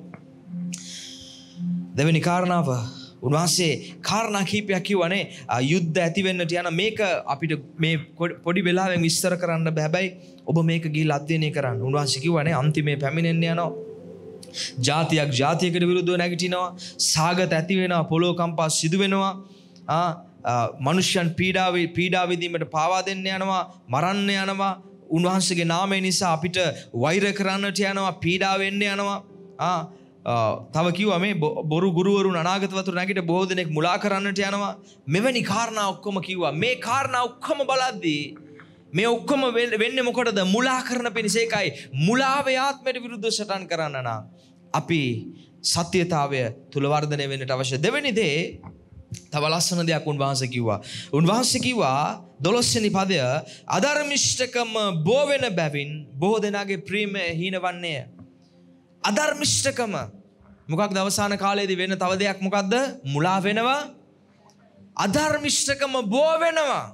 දෙවෙනි කාරණාව උන්වහන්සේ කාරණා කීපයක් කිව්වනේ යුද්ධ ඇති වෙන්නට යන මේක අපිට මේ පොඩි වෙලාවෙන් විස්තර කරන්න බෑ. හැබැයි ඔබ මේක ගිහිල්ලා අධ්‍යයනය කරන්න. උන්වහන්සේ කිව්වනේ අන්තිමේ පැමිණෙන්න යනවා. ජාතියක් ජාතියකට විරුද්ධව නැගිටිනවා. සාගත ඇති වෙනවා. පොළොව කම්පා සිදු වෙනවා. මනුෂ්‍යයන් පීඩා විඳීමට පාවා දෙන්න යනවා. මරන්න යනවා. උන්වහන්සේගේ නාමය නිසා අපිට වෛර කරන්නට යනවා. පීඩා වෙන්න යනවා. තව කිව්වා මේ බොරු ගුරුවරුන් අනාගත වතුර නැගිට බොහෝ දෙනෙක් මුලා කරන්නට යනවා. මෙවැනි කාරණා ඔක්කොම කිව්වා. මේ කාරණා ඔක්කොම බලද්දී මේ ඔක්කොම වෙන්නේ මොකටද? මුලා කරන පිණිස. ඒකයි මුලාවේ ආත්මයට විරුද්ධව සටන් කරන්න නම් අපි සත්‍යතාවය තුල වර්ධනය වෙන්නට අවශ්‍ය. දෙවෙනි දේ තව ලස්සන දෙයක් උන්වහන්සේ කිව්වා. උන්වහන්සේ කිව්වා 12 වෙනි පදය අධර්මිෂ්ඨකම බෝ වෙන බැවින් බොහෝ දෙනාගේ ප්‍රේමය හීනවන්නේ. අධර්මිෂ්ඨකම මොකක්ද අවසාන කාලයේදී වෙන තව දෙයක් මොකක්ද? මුලා වෙනවා. අධර්මිෂ්ඨකම බෝ වෙනවා.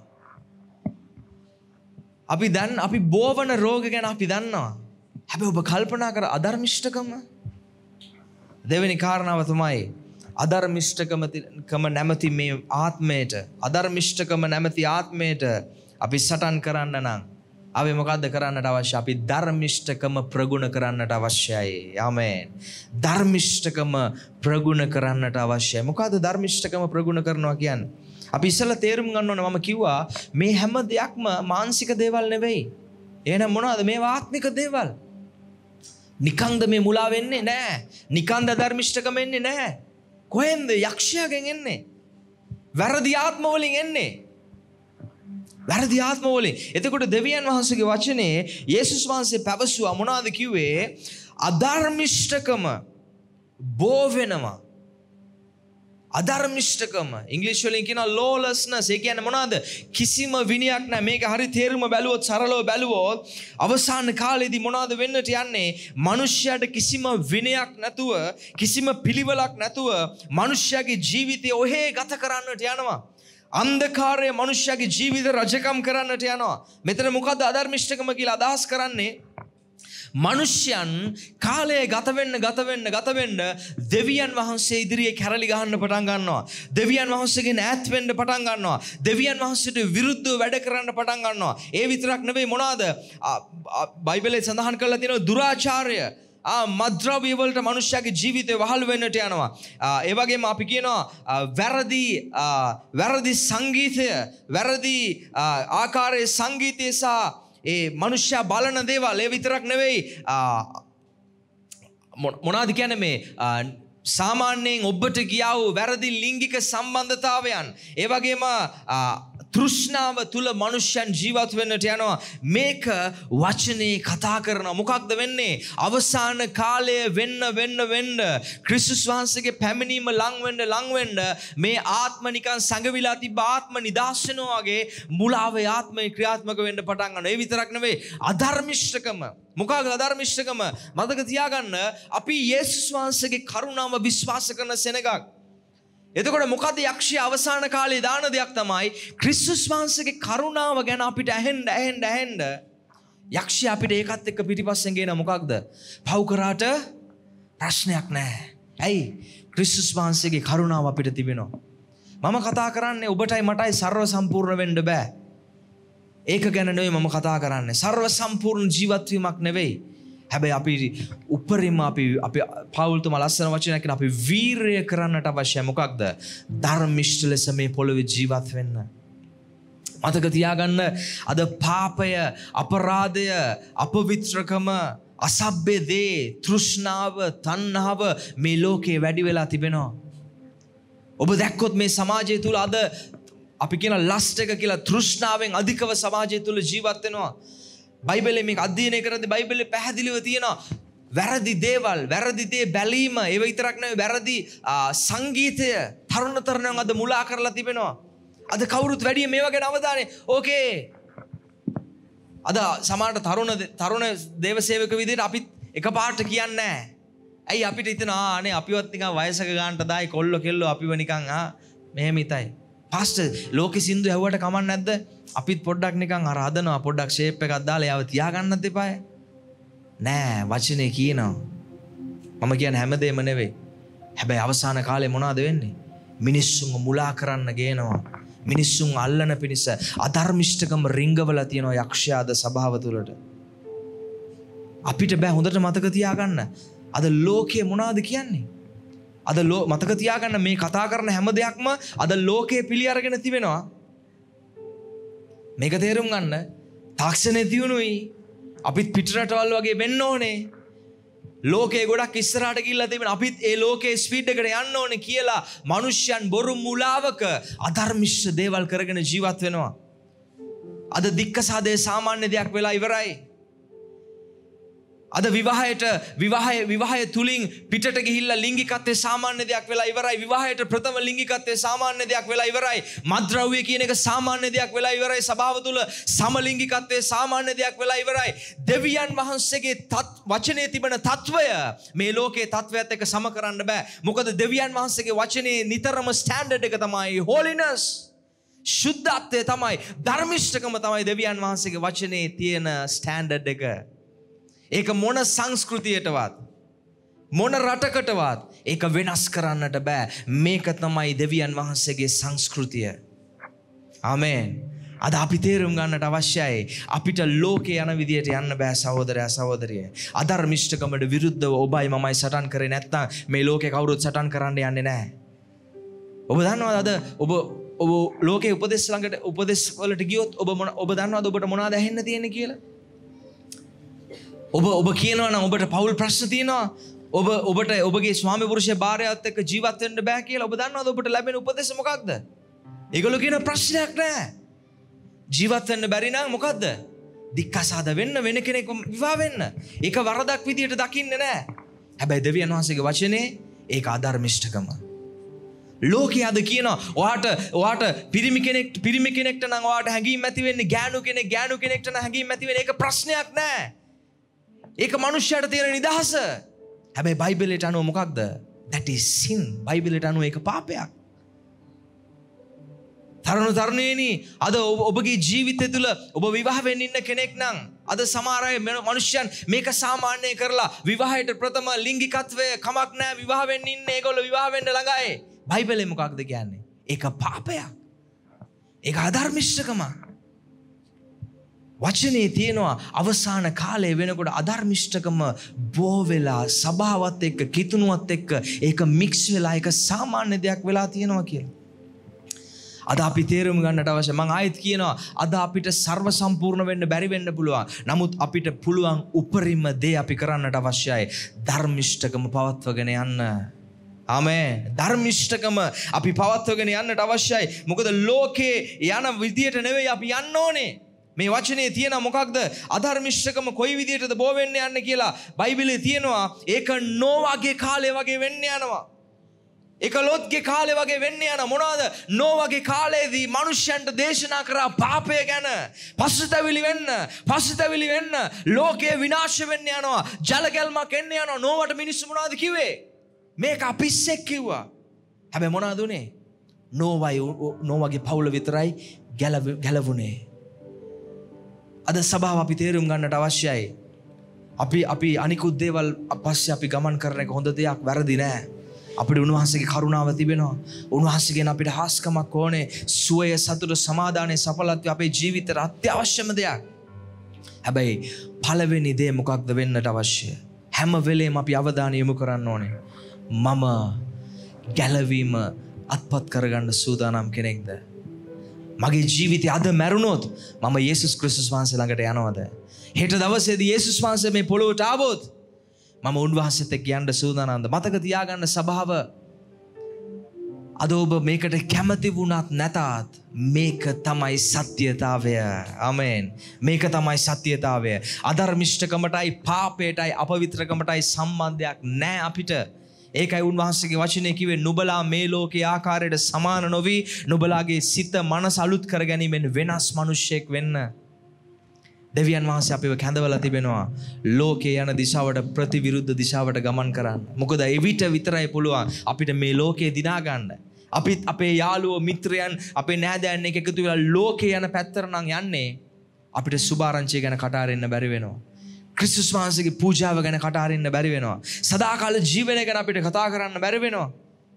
අපි බෝවන රෝග ගැන අපි දන්නවා. හැබැයි ඔබ කල්පනා කර අධර්මිෂ්ඨකම දෙවෙනි කාරණාව තමයි අධර්මිෂ්ඨකම නැමැති මේ ආත්මයට, අධර්මිෂ්ඨකම නැමැති ආත්මයට අපි සටන් කරන්න නම් අපි මොකද්ද කරන්නට අවශ්‍ය? අපි ධර්මිෂ්ඨකම ප්‍රගුණ කරන්නට අවශ්‍යයි. ආමේන්. ධර්මිෂ්ඨකම ප්‍රගුණ කරන්නට අවශ්‍යයි. මොකද්ද ධර්මිෂ්ඨකම ප්‍රගුණ කරනවා කියන්නේ? අපි ඉස්සෙල්ලා තේරුම් ගන්න ඕනේ. මම කිව්වා මේ හැම දෙයක්ම මානසික දේවල් නෙවෙයි. එහෙනම් මොනවද? මේවා ආත්මික දේවල්. නිකන්ද මේ මුලා වෙන්නේ නැහැ. නිකන්ද ධර්මිෂ්ඨකම එන්නේ නැහැ. කොහෙන්ද? යක්ෂයාගෙන් එන්නේ. වැරදි ආත්ම වලින් එන්නේ. වැරදි ආත්ම වලින්. එතකොට දෙවියන් වහන්සේගේ වචනේ යේසුස් වහන්සේ පැවසුවා මොනවද කිව්වේ? අධර්මිෂ්ඨකම බෝ වෙනවා. අධර්මිෂ්ඨකම ඉංග්‍රීසි වලින් කියනවා lawlessness. ඒ කියන්නේ මොනවද? කිසිම විනයක් නැහැ. මේක හරි තේරුම බැලුවොත්, සරලව බැලුවොත් අවසාන කාලේදී මොනවද වෙන්නට යන්නේ? මිනිස්යාට කිසිම විනයක් නැතුව, කිසිම පිළිවෙලක් නැතුව මිනිස්යාගේ ජීවිතය ඔහේ ගත කරන්නට යනවා. අන්ධකාරය මනුෂ්‍යයාගේ ජීවිත රජකම් කරන්නට යනවා. මෙතන මොකද්ද අධර්මිෂ්ඨකම කියලා අදහස් කරන්නේ? මනුෂ්‍යයන් කාලය ගත වෙන්න දෙවියන් වහන්සේ ඉදිරියේ කැරලි ගහන්න පටන් ගන්නවා. දෙවියන් වහන්සේගෙන් ඈත් වෙන්න පටන් ගන්නවා. දෙවියන් වහන්සේට විරුද්ධව වැඩ කරන්න පටන් ගන්නවා. ඒ විතරක් නෙවෙයි මොනවාද? බයිබලයේ සඳහන් කරලා තියෙනවා දුරාචාරය. මද්ද්‍රව්‍ය වලට මනුෂ්‍යයාගේ ජීවිතය වහල් වෙන්නට යනවා. ඒ වගේම අපි කියනවා වැරදි සංගීතය, වැරදි ආකාරයේ සංගීතය සහ ඒ මනුෂ්‍යයා බලන දේවල් ඒ විතරක් නෙවෙයි මොනවද කියන්නේ මේ සාමාන්‍යයෙන් ඔබට ගියා වූ වැරදි ලිංගික සම්බන්ධතාවයන් ඒ වගේම තෘෂ්ණාව තුල මනුෂ්‍යයන් ජීවත් වෙන්නට යනවා. මේක වචනේ කතා කරනවා. මොකක්ද වෙන්නේ? අවසාන කාලය වෙන්න ක්‍රිස්තුස් වහන්සේගේ පැමිණීම ලං වෙන්න මේ ආත්ම නිකන් සංගවිලා තිබ්බ ආත්ම නිදාස් වෙනවා වගේ මුලාවේ ආත්මය ක්‍රියාත්මක වෙන්න පටන් ගන්නවා. ඒ විතරක් නෙවෙයි අධර්මිෂ්ඨකම. මොකක්ද අධර්මිෂ්ඨකම? මතක තියාගන්න අපි යේසුස් වහන්සේගේ කරුණාව විශ්වාස කරන සෙනගක්. එතකොට මොකද යක්ෂයා අවසාන කාලේ දාන දෙයක් තමයි ක්‍රිස්තුස් වහන්සේගේ කරුණාව ගැන අපිට ඇහෙන්න යක්ෂයා අපිට ඒකත් එක්ක පිටිපස්සෙන් ගේන මොකක්ද? පව් කරාට ප්‍රශ්නයක් නැහැ. ඇයි? ක්‍රිස්තුස් වහන්සේගේ කරුණාව අපිට තිබෙනවා. මම කතා කරන්නේ ඔබටයි මටයි සර්ව සම්පූර්ණ වෙන්න බෑ. ඒක ගැන නෙවෙයි මම කතා කරන්නේ. සර්ව සම්පූර්ණ ජීවත් වීමක් නෙවෙයි. හැබැයි අපි උපරිම අපි පවුල්තුමා ලස්සන වචනයක් කියන අපි වීරය කරන්නට අවශ්‍යයි. මොකක්ද? ධර්මිෂ්ඨ ලෙස මේ පොළොවේ ජීවත් වෙන්න. මතක තියාගන්න අද පාපය, අපරාධය, අපවිත්‍රකම, අසභ්‍ය දේ, තෘෂ්ණාව, තණ්හාව මේ ලෝකේ වැඩි වෙලා තිබෙනවා. ඔබ දැක්කොත් මේ සමාජය තුල අද අපි කියන ලස්ට් එක කියලා තෘෂ්ණාවෙන් අධිකව සමාජය තුල ජීවත් වෙනවා. බයිබලයේ මේක අධ්‍යයනය කරද්දී බයිබලයේ පැහැදිලිව තියෙනවා වැරදි දේවල්, වැරදි දේ බැලීම, ඒ විතරක් නෙවෙයි වැරදි සංගීතය තරුණතරණයන් අද මුලා කරලා තිබෙනවා. අද කවුරුත් වැඩි මේවා ගැන අවධානය. ඕකේ. අද සමහරට තරුණ දේවසේවක විදිහට අපිත් එකපාරට කියන්නේ නැහැ. ඇයි අපිට හිතෙනවා අනේ අපිවත් නිකන් වයසක ගන්නට දායි කොල්ලෝ කෙල්ලෝ අපිව නිකන් මෙහෙම හිතයි. පාස්ටර් ලෝකෙ සින්දු ඇහුවට කමක් නැද්ද? අපිත් පොඩ්ඩක් නිකන් අර හදනවා පොඩ්ඩක් ෂේප් එකක් දාලා යාව තියාගන්නත් එපාය. නෑ වචනේ කියනවා. මම කියන්නේ හැමදේම නෙවෙයි. හැබැයි අවසාන කාලේ මොනවද වෙන්නේ? මිනිස්සුන්ව මුලා කරන්න ගේනවා. මිනිස්සුන් අල්ලන පිණිස අධර්මිෂ්ඨකම රිංගවලා තියෙනවා යක්ෂයාද සභාව තුළට. අපිට බෑ හොඳට මතක තියාගන්න. අද ලෝකයේ මොනවද කියන්නේ? අද මතක තියාගන්න මේ කතා කරන හැම දෙයක්ම අද ලෝකයේ පිළි අරගෙන තිබෙනවා. මේක තේරුම් ගන්න. තාක්ෂණය දියුණුයි. අපිත් පිටරටවල් වගේ වෙන්න ඕනේ. ලෝකේ ගොඩක් ඉස්සරහට ගිහිල්ලා තිබෙන අපිත් ඒ ලෝකේ ස්පීඩ් එකට යන්න ඕනේ කියලා මිනිස්යන් බොරු මුලාවක අධර්මිෂ්ඨ දේවල් කරගෙන ජීවත් වෙනවා. අද දික්කසාදේ සාමාන්‍ය දෙයක් වෙලා ඉවරයි. අද විවාහය තුලින් පිටට ගිහිල්ලා ලිංගිකත්වයේ සාමාන්‍ය දෙයක් වෙලා ඉවරයි. විවාහයට ප්‍රථම ලිංගිකත්වයේ සාමාන්‍ය දෙයක් වෙලා ඉවරයි. මත්ද්‍රව්‍ය කියන එක සාමාන්‍ය දෙයක් වෙලා ඉවරයි. සභාව තුල සමලිංගිකත්වයේ සාමාන්‍ය දෙයක් වෙලා ඉවරයි. දෙවියන් වහන්සේගේ වචනේ තිබෙන తত্ত্বය මේ ලෝකයේ తত্ত্বයත් එක්ක සම කරන්න බෑ. මොකද දෙවියන් වහන්සේගේ වචනේ නිතරම ස්ටෑන්ඩඩ් එක තමයි holiness. සුද්ධත්වය තමයි, ධර්මිෂ්ඨකම තමයි දෙවියන් වහන්සේගේ වචනේ තියෙන ස්ටෑන්ඩඩ් එක. ඒක මොන සංස්කෘතියටවත් මොන රටකටවත් ඒක වෙනස් කරන්නට බෑ. මේක තමයි දෙවියන් වහන්සේගේ සංස්කෘතිය. ආමේන්. අද අපි තේරුම් ගන්නට අවශ්‍යයි අපිට ලෝකේ යන විදියට යන්න බෑ සහෝදරයා සහෝදරිය. අධර්මිෂ්ඨකමට විරුද්ධව ඔබයි මමයි සටන් කරේ නැත්නම් මේ ලෝකේ කවුරුත් සටන් කරන්න යන්නේ නැහැ. ඔබ දන්නවද අද ඔබ ලෝකේ උපදෙස් වලට ගියොත් ඔබ දන්නවද ඔබට මොනවද ඇහෙන්න තියෙන්නේ කියලා? ඔබ කියනවා නම් ඔබට පෞල් ප්‍රශ්න තියෙනවා. ඔබට ඔබගේ ස්වාමි පුරුෂය භාර්යාවත් එක්ක ජීවත් වෙන්න බෑ කියලා ඔබ දන්නවද ඔබට ලැබෙන උපදෙස් මොකක්ද? ඒගොල්ලෝ කියන ප්‍රශ්නයක් නෑ. ජීවත් වෙන්න බැරි නම් මොකද්ද? දික්කසාද වෙන්න, වෙන කෙනෙක් විවාහ වෙන්න. ඒක වරදක් විදියට දකින්නේ නෑ. හැබැයි දෙවියන් වහන්සේගේ වචනේ ඒක අධර්මිෂ්ඨකම. ලෝකයේ අද කියනවා ඔයාට පිරිමි කෙනෙක්ට නම් ඔයාට හැඟීම් ඇති වෙන්නේ, ගෑනු කෙනෙක්ට නම් හැඟීම් ඇති වෙන්නේ. ඒක ප්‍රශ්නයක් නෑ. ඒක මනුෂ්‍යයට තියෙන නිදහස. හැබැයි බයිබලයට අනුව මොකක්ද? that is sin. බයිබලයට අනුව ඒක පාපයක්. තරුණියනි අද ඔබගේ ජීවිතය තුළ ඔබ විවාහ වෙන්න ඉන්න කෙනෙක් නම් අද සමහර අය මනුෂ්‍යයන් මේක සාමාන්‍ය කරලා විවාහයට ප්‍රථම ලිංගිකත්වය කමක් නැහැ විවාහ වෙන්න ඉන්නේ ඒගොල්ලෝ විවාහ වෙන්න ළඟයි. බයිබලයේ මොකක්ද කියන්නේ? ඒක පාපයක්. ඒක අධර්මිෂ්ඨකම. වචනේ තියෙනවා අවසාන කාලය වෙනකොට අධර්මිෂ්ඨකම බෝ වෙලා සභාවත් එක්ක කිතුණුවත් එක්ක ඒක මික්ස් වෙලා ඒක සාමාන්‍ය දෙයක් වෙලා තියෙනවා කියලා. අද අපි තේරුම් ගන්නට අවශ්‍ය. මම ආයෙත් කියනවා අද අපිට ਸਰව සම්පූර්ණ වෙන්න බැරි වෙන්න පුළුවන්. නමුත් අපිට පුළුවන් උපරිම දේ අපි කරන්නට අවශ්‍යයි. ධර්මිෂ්ඨකම පවත්වගෙන යන්න. ආමේන්. ධර්මිෂ්ඨකම අපි පවත්වගෙන යන්නට අවශ්‍යයි. මොකද ලෝකේ යන විදියට නෙවෙයි අපි යන්න ඕනේ. මේ වචනේ තියෙන මොකක්ද? අධර්මිෂ්ඨකම කොයි විදියටද බෝ වෙන්න යන්නේ කියලා බයිබලයේ තියෙනවා. ඒක නෝවාගේ කාලේ වගේ වෙන්න යනවා. ඒක ලොත්ගේ කාලේ වගේ වෙන්න යන මොනවාද? නෝවාගේ කාලේදී මිනිස්යන්ට දේශනා කරා පාපය ගැන. පසුතැවිලි වෙන්න ලෝකය විනාශ වෙන්න යනවා. ජලගැල්මක් එන්න යනවා. නෝවට මිනිස්සු මොනවද කිව්වේ? මේක අපිස්සෙක් කිව්වා. හැබැයි මොනවද උනේ? නෝවාගේ පවුල විතරයි ගැලවුනේ. අද සභාව අපි තේරුම් ගන්නට අවශ්‍යයි. අපි අනිකුත් දේවල් පස්සේ අපි ගමන් කරන එක හොඳ දෙයක්, වැරදි නෑ. අපිට උන්වහන්සේගේ කරුණාව තිබෙනවා. උන්වහන්සේගෙන් අපිට හාස්කමක් ඕනේ. සුවය, සතුට, සමාදානයේ සඵලත්වය අපේ ජීවිතේට අත්‍යවශ්‍යම දෙයක්. හැබැයි පළවෙනි දේ මොකක්ද වෙන්නට අවශ්‍ය? හැම වෙලේම අපි අවධානය යොමු කරන්න ඕනේ. මම ගැලවීම අත්පත් කරගන්න සූදානම් කෙනෙක්ද? මගේ ජීවිතය අද මැරුණොත් මම යේසුස් ක්‍රිස්තුස් වහන්සේ ළඟට යනවද? හෙට දවසේදී යේසුස් වහන්සේ මේ පොළොවට ආවොත් මම උන්වහන්සේත් එක්ක යන්න සූදානම්ද? මතක තියාගන්න සභාව, අද ඔබ මේකට කැමති වුණත් නැතත් මේක තමයි සත්‍යතාවය. ආමේන්. මේක තමයි සත්‍යතාවය. අධර්මිෂ්ඨකමටයි පාපයටයි අපවිත්‍රකමටයි සම්බන්ධයක් නැහැ අපිට. ඒකයි උන්වහන්සේගේ වචනේ කිව්වේ නුඹලා මේ ලෝකයේ ආකාරයට සමාන නොවි නුඹලාගේ සිත මනස අලුත් කර ගැනීමෙන් වෙනස් මිනිසෙක් වෙන්න. දෙවියන් වහන්සේ අපිව කැඳවලා තිබෙනවා ලෝකේ යන දිශාවට ප්‍රතිවිරුද්ධ දිශාවට ගමන් කරන්න. මොකද එවිට විතරයි පුළුවන් අපිට මේ ලෝකේ දිනා ගන්න. අපිත් අපේ යාළුවෝ, මිත්‍රයන්, අපේ නෑදෑයන් එක්ක එකතු වෙලා ලෝකේ යන පැත්තට නම් යන්නේ අපිට සුභාරංචිය ගැන කතා කරන්න බැරි වෙනවා. ක්‍රිස්තුස් වහන්සේගේ පූජාව ගැන කතා කරන්න බැරි වෙනවා. සදාකාල ජීවනය ගැන අපිට කතා කරන්න බැරි වෙනවා.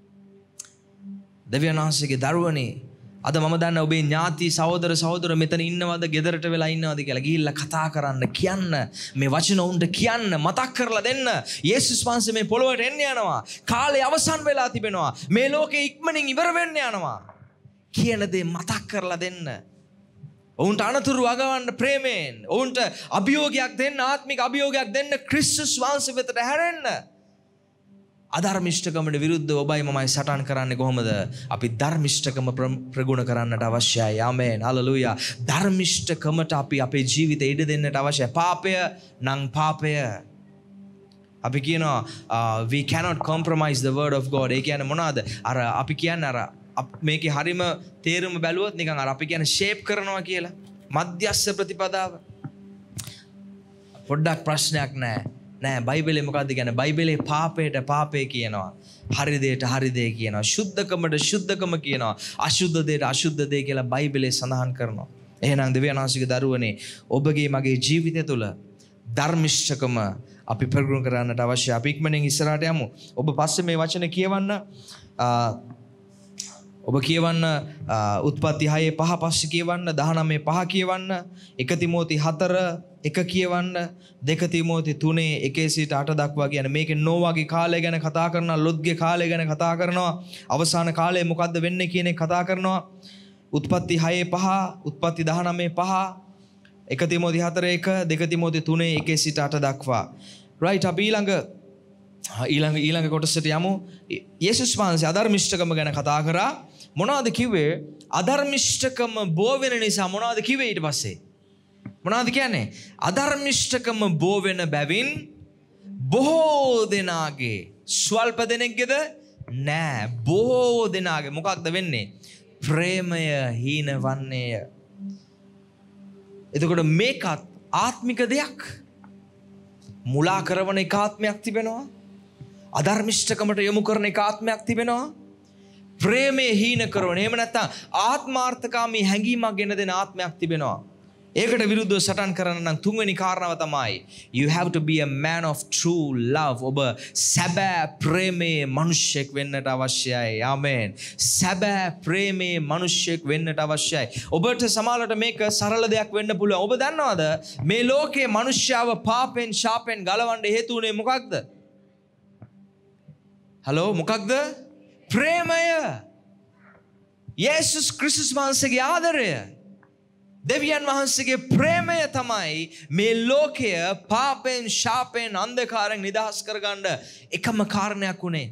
දෙවියන් වහන්සේගේ දරුවනේ, අද මම දන්න ඔබේ ඥාති සහෝදර මෙතන ඉන්නවද, ගෙදරට වෙලා ඉන්නවද කියලා ගිහිල්ලා කතා කරන්න, කියන්න, මේ වචන උන්ට කියන්න, මතක් කරලා දෙන්න. යේසුස් වහන්සේ මේ පොළොවට එන්න යනවා. කාලේ අවසන් වෙලා තිබෙනවා. මේ ලෝකේ ඉක්මනින් ඉවර වෙන්න යනවා. කියන දේ මතක් කරලා දෙන්න. ඔවුන්ට අනතුරු අගවන්න ප්‍රේමයෙන්, ඔවුන්ට අභියෝගයක් දෙන්න, ආත්මික අභියෝගයක් දෙන්න, ක්‍රිස්තුස් වහන්සේ වෙතට හැරෙන්න. අධර්මිෂ්ඨකමට විරුද්ධව ඔබයි මමයි සටන් කරන්නේ කොහොමද? අපි ධර්මිෂ්ඨකම ප්‍රගුණ කරන්නට අවශ්‍යයි. ආමේන්. හලෙලූයා. ධර්මිෂ්ඨකමට අපි අපේ ජීවිතේ ඉඩ දෙන්නට අවශ්‍යයි. පාපය නම් පාපය. අපි කියනවා we cannot compromise the word of God. ඒ කියන්නේ මොනවාද? අර අපි කියන්නේ මේකේ හරිම තේරුම බැලුවොත් නිකන් අපි කියන්නේ ෂේප් කරනවා කියලා. මධ්‍යස්ථ ප්‍රතිපදාව. පොඩ්ඩක් ප්‍රශ්නයක් නෑ බයිබලේ මොකද්ද කියන්නේ? බයිබලේ පාපයට පාපේ කියනවා. හරි දෙයට හරි දේ කියනවා. ශුද්ධකමට ශුද්ධකම කියනවා. අශුද්ධ දෙයට අශුද්ධ දේ කියලා බයිබලේ සඳහන් කරනවා. එහෙනම් දෙවියන් වහන්සේගේ දරුවනේ, ඔබගේ මගේ ජීවිතය තුළ ධර්මිෂ්ඨකම අපි ප්‍රගුණ කරන්නට අවශ්‍යයි. අපි ඉක්මනින් ඉස්සරහට යමු. ඔබ පස්සේ මේ වචන කියවන්න. ඔබ කියවන්න උත්පත්ති 6:5 පස්සේ කියවන්න, 19:5 කියවන්න, 1 තිමෝති 4:1 කියවන්න, 2 තිමෝති 3:1 සිට 8 දක්වා කියන්නේ මේකේ නෝවාගේ කාලය ගැන කතා කරනවා, ලොත්ගේ කාලය ගැන කතා කරනවා, අවසාන කාලේ මොකද්ද වෙන්නේ කියන එක කතා කරනවා. උත්පත්ති 6:5, උත්පත්ති 19:5, 1 තිමෝති 4:1, 2 තිමෝති 3:1 සිට 8 දක්වා. right, අපි ඊළඟ කොටසට යමු. යේසුස් වහන්සේ අධර්මිෂ්ඨකම ගැන කතා කරා. මොනවද කිව්වේ? අධර්මිෂ්ඨකම බෝ වෙන නිසා මොනවද කිව්වේ ඊට පස්සේ? මොනවද කියන්නේ? අධර්මිෂ්ඨකම බෝ වෙන බැවින් බොහෝ දෙනාගේ, ස්වල්ප දෙනෙක්ගේද නෑ, බොහෝ දෙනාගේ මොකක්ද වෙන්නේ? ප්‍රේමය හීන වන්නේය. එතකොට මේකත් ආත්මික දෙයක්. මුලා කරන එක ආත්මයක් තිබෙනවා. අධර්මිෂ්ඨකමට යොමු කරන එක ආත්මයක් තිබෙනවා. ප්‍රේමයේ හීන කරන, එහෙම නැත්නම් ආත්මාර්ථකාමී හැඟීමක් ගෙන දෙන ආත්මයක් තිබෙනවා. ඒකට විරුද්ධව සටන් කරන්න නම් තුන්වෙනි කාරණාව තමයි you have to be a man of true love. ඔබ සැබෑ ප්‍රේමයේ මිනිසෙක් වෙන්නට අවශ්‍යයි. ආමේන්. සැබෑ ප්‍රේමයේ මිනිසෙක් වෙන්නට අවශ්‍යයි. ඔබට සමාලට මේක සරල දෙයක් වෙන්න පුළුවන්. ඔබ දන්නවද මේ ලෝකේ මිනිස්යාව පාපෙන් ශාපෙන් ගලවන්න හේතු උනේ මොකක්ද? හලෝ, මොකක්ද? ප්‍රේමය. යේසුස් ක්‍රිස්තුස් වහන්සේගේ ආදරය, දෙවියන් වහන්සේගේ ප්‍රේමය තමයි මේ ලෝකය පාපෙන්, ශාපෙන්, අන්ධකාරයෙන් නිදහස් කරගන්න එකම කාරණයක් උනේ.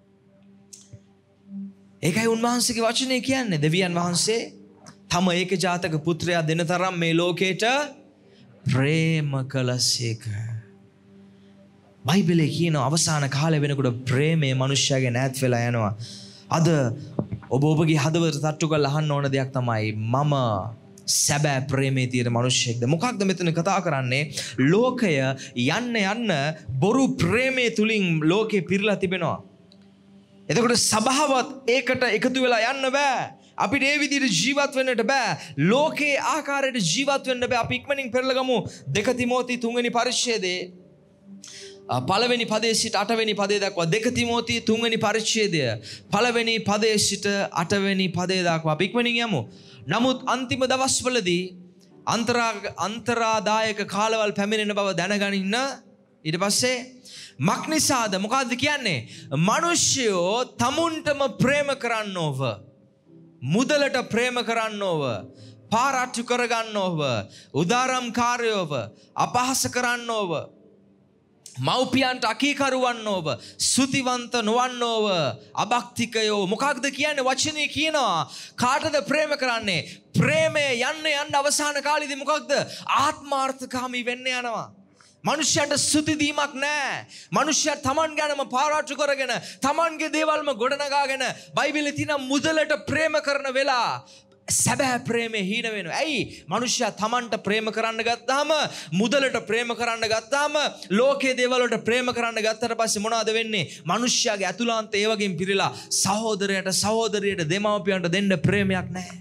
ඒකයි උන්වහන්සේගේ වචනේ කියන්නේ. දෙවියන් වහන්සේ තම ඒකජාතක පුත්‍රයා දෙන තරම් මේ ලෝකයට ප්‍රේම කළසේක. බයිබලයේ කියන අවසාන කාලය වෙනකොට ප්‍රේමය මනුෂ්‍යයාගෙන් ඈත් වෙලා යනවා. අද ඔබගේ හදවත තට්ටු කරලා අහන්න ඕන දෙයක් තමයි මම සැබෑ ප්‍රේමයේ තියෙන මනුෂ්‍යෙක්ද? මොකක්ද මෙතන කතා කරන්නේ? ලෝකය යන්න බොරු ප්‍රේමයේ තුලින් ලෝකේ පිරලා තිබෙනවා. එතකොට සබාවත් ඒකට එකතු වෙලා යන්න බෑ. අපිට ඒ විදිහට ජීවත් වෙන්නට බෑ. ලෝකේ ආකාරයට ජීවත් වෙන්න බෑ. අපි ඉක්මනින් පෙරලා ගමු 2 තිමෝති 3 වෙනි පරිච්ඡේදයේ පළවෙනි පදයේ සිට 8 වෙනි පදය දක්වා. 2 තිමෝති 3 වෙනි පරිච්ඡේදය පළවෙනි පදයේ සිට 8 වෙනි පදය දක්වා අපි ඉක්මනින් යමු. නමුත් අන්තිම දවස්වලදී අන්තරාදායක කාලවල් පැමිණෙන බව දැනගනින්න. ඊට පස්සේ මක්නිසාද මොකද්ද කියන්නේ? මිනිස්සුયો තමුන්ටම ප්‍රේම කරන්නෝව, මුදලට ප්‍රේම කරන්නෝව, පාරාට්ටු කරගන්නෝව, උදාරම්කාරයෝව, අපහාස කරන්නෝව, මව්පියන්ට අකීකරුවන්නෝව, සුතිවන්ත නොවන්නෝව, අභක්තිකයෝ. මොකක්ද කියන්නේ? වචනේ කියනවා කාටද ප්‍රේම කරන්නේ? ප්‍රේමය යන්න අවසාන කාලෙදී මොකක්ද? ආත්මාර්ථකාමී වෙන්න යනවා. මනුෂ්‍යයන්ට ස්තුති දීමක් නැහැ. මනුෂ්‍යයා තමන් ගැනම පාරාට්ටු කරගෙන, තමන්ගේ දේවල්ම ගොඩනගාගෙන බයිබලයේ තියෙන මුදලට ප්‍රේම කරන වෙලා සැබෑ ප්‍රේමය හීන වෙනවා. ඇයි? මනුෂ්‍යයා තමන්ට ප්‍රේම කරන්න ගත්තාම, මුදලට ප්‍රේම කරන්න ගත්තාම, ලෝකයේ දේවල් වලට ප්‍රේම කරන්න ගත්තට පස්සේ මොනවද වෙන්නේ? මනුෂ්‍යයාගේ ඇතුළාන්ත ඒ වගේම පිරিলা සහෝදරයට, සහෝදරියට, දෙමව්පියන්ට දෙන්න ප්‍රේමයක් නැහැ.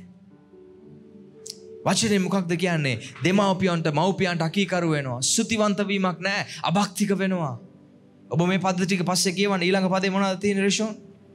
වචනේ මොකක්ද කියන්නේ? දෙමව්පියන්ට, මව්පියන්ට අකීකරු වෙනවා. ස්තුතිවන්ත වීමක් නැහැ. අභක්තික වෙනවා. ඔබ මේ පද ටික පස්සේ කියවන්න. ඊළඟ පදේ මොනවද තියෙන්නේ රේෂෝන්?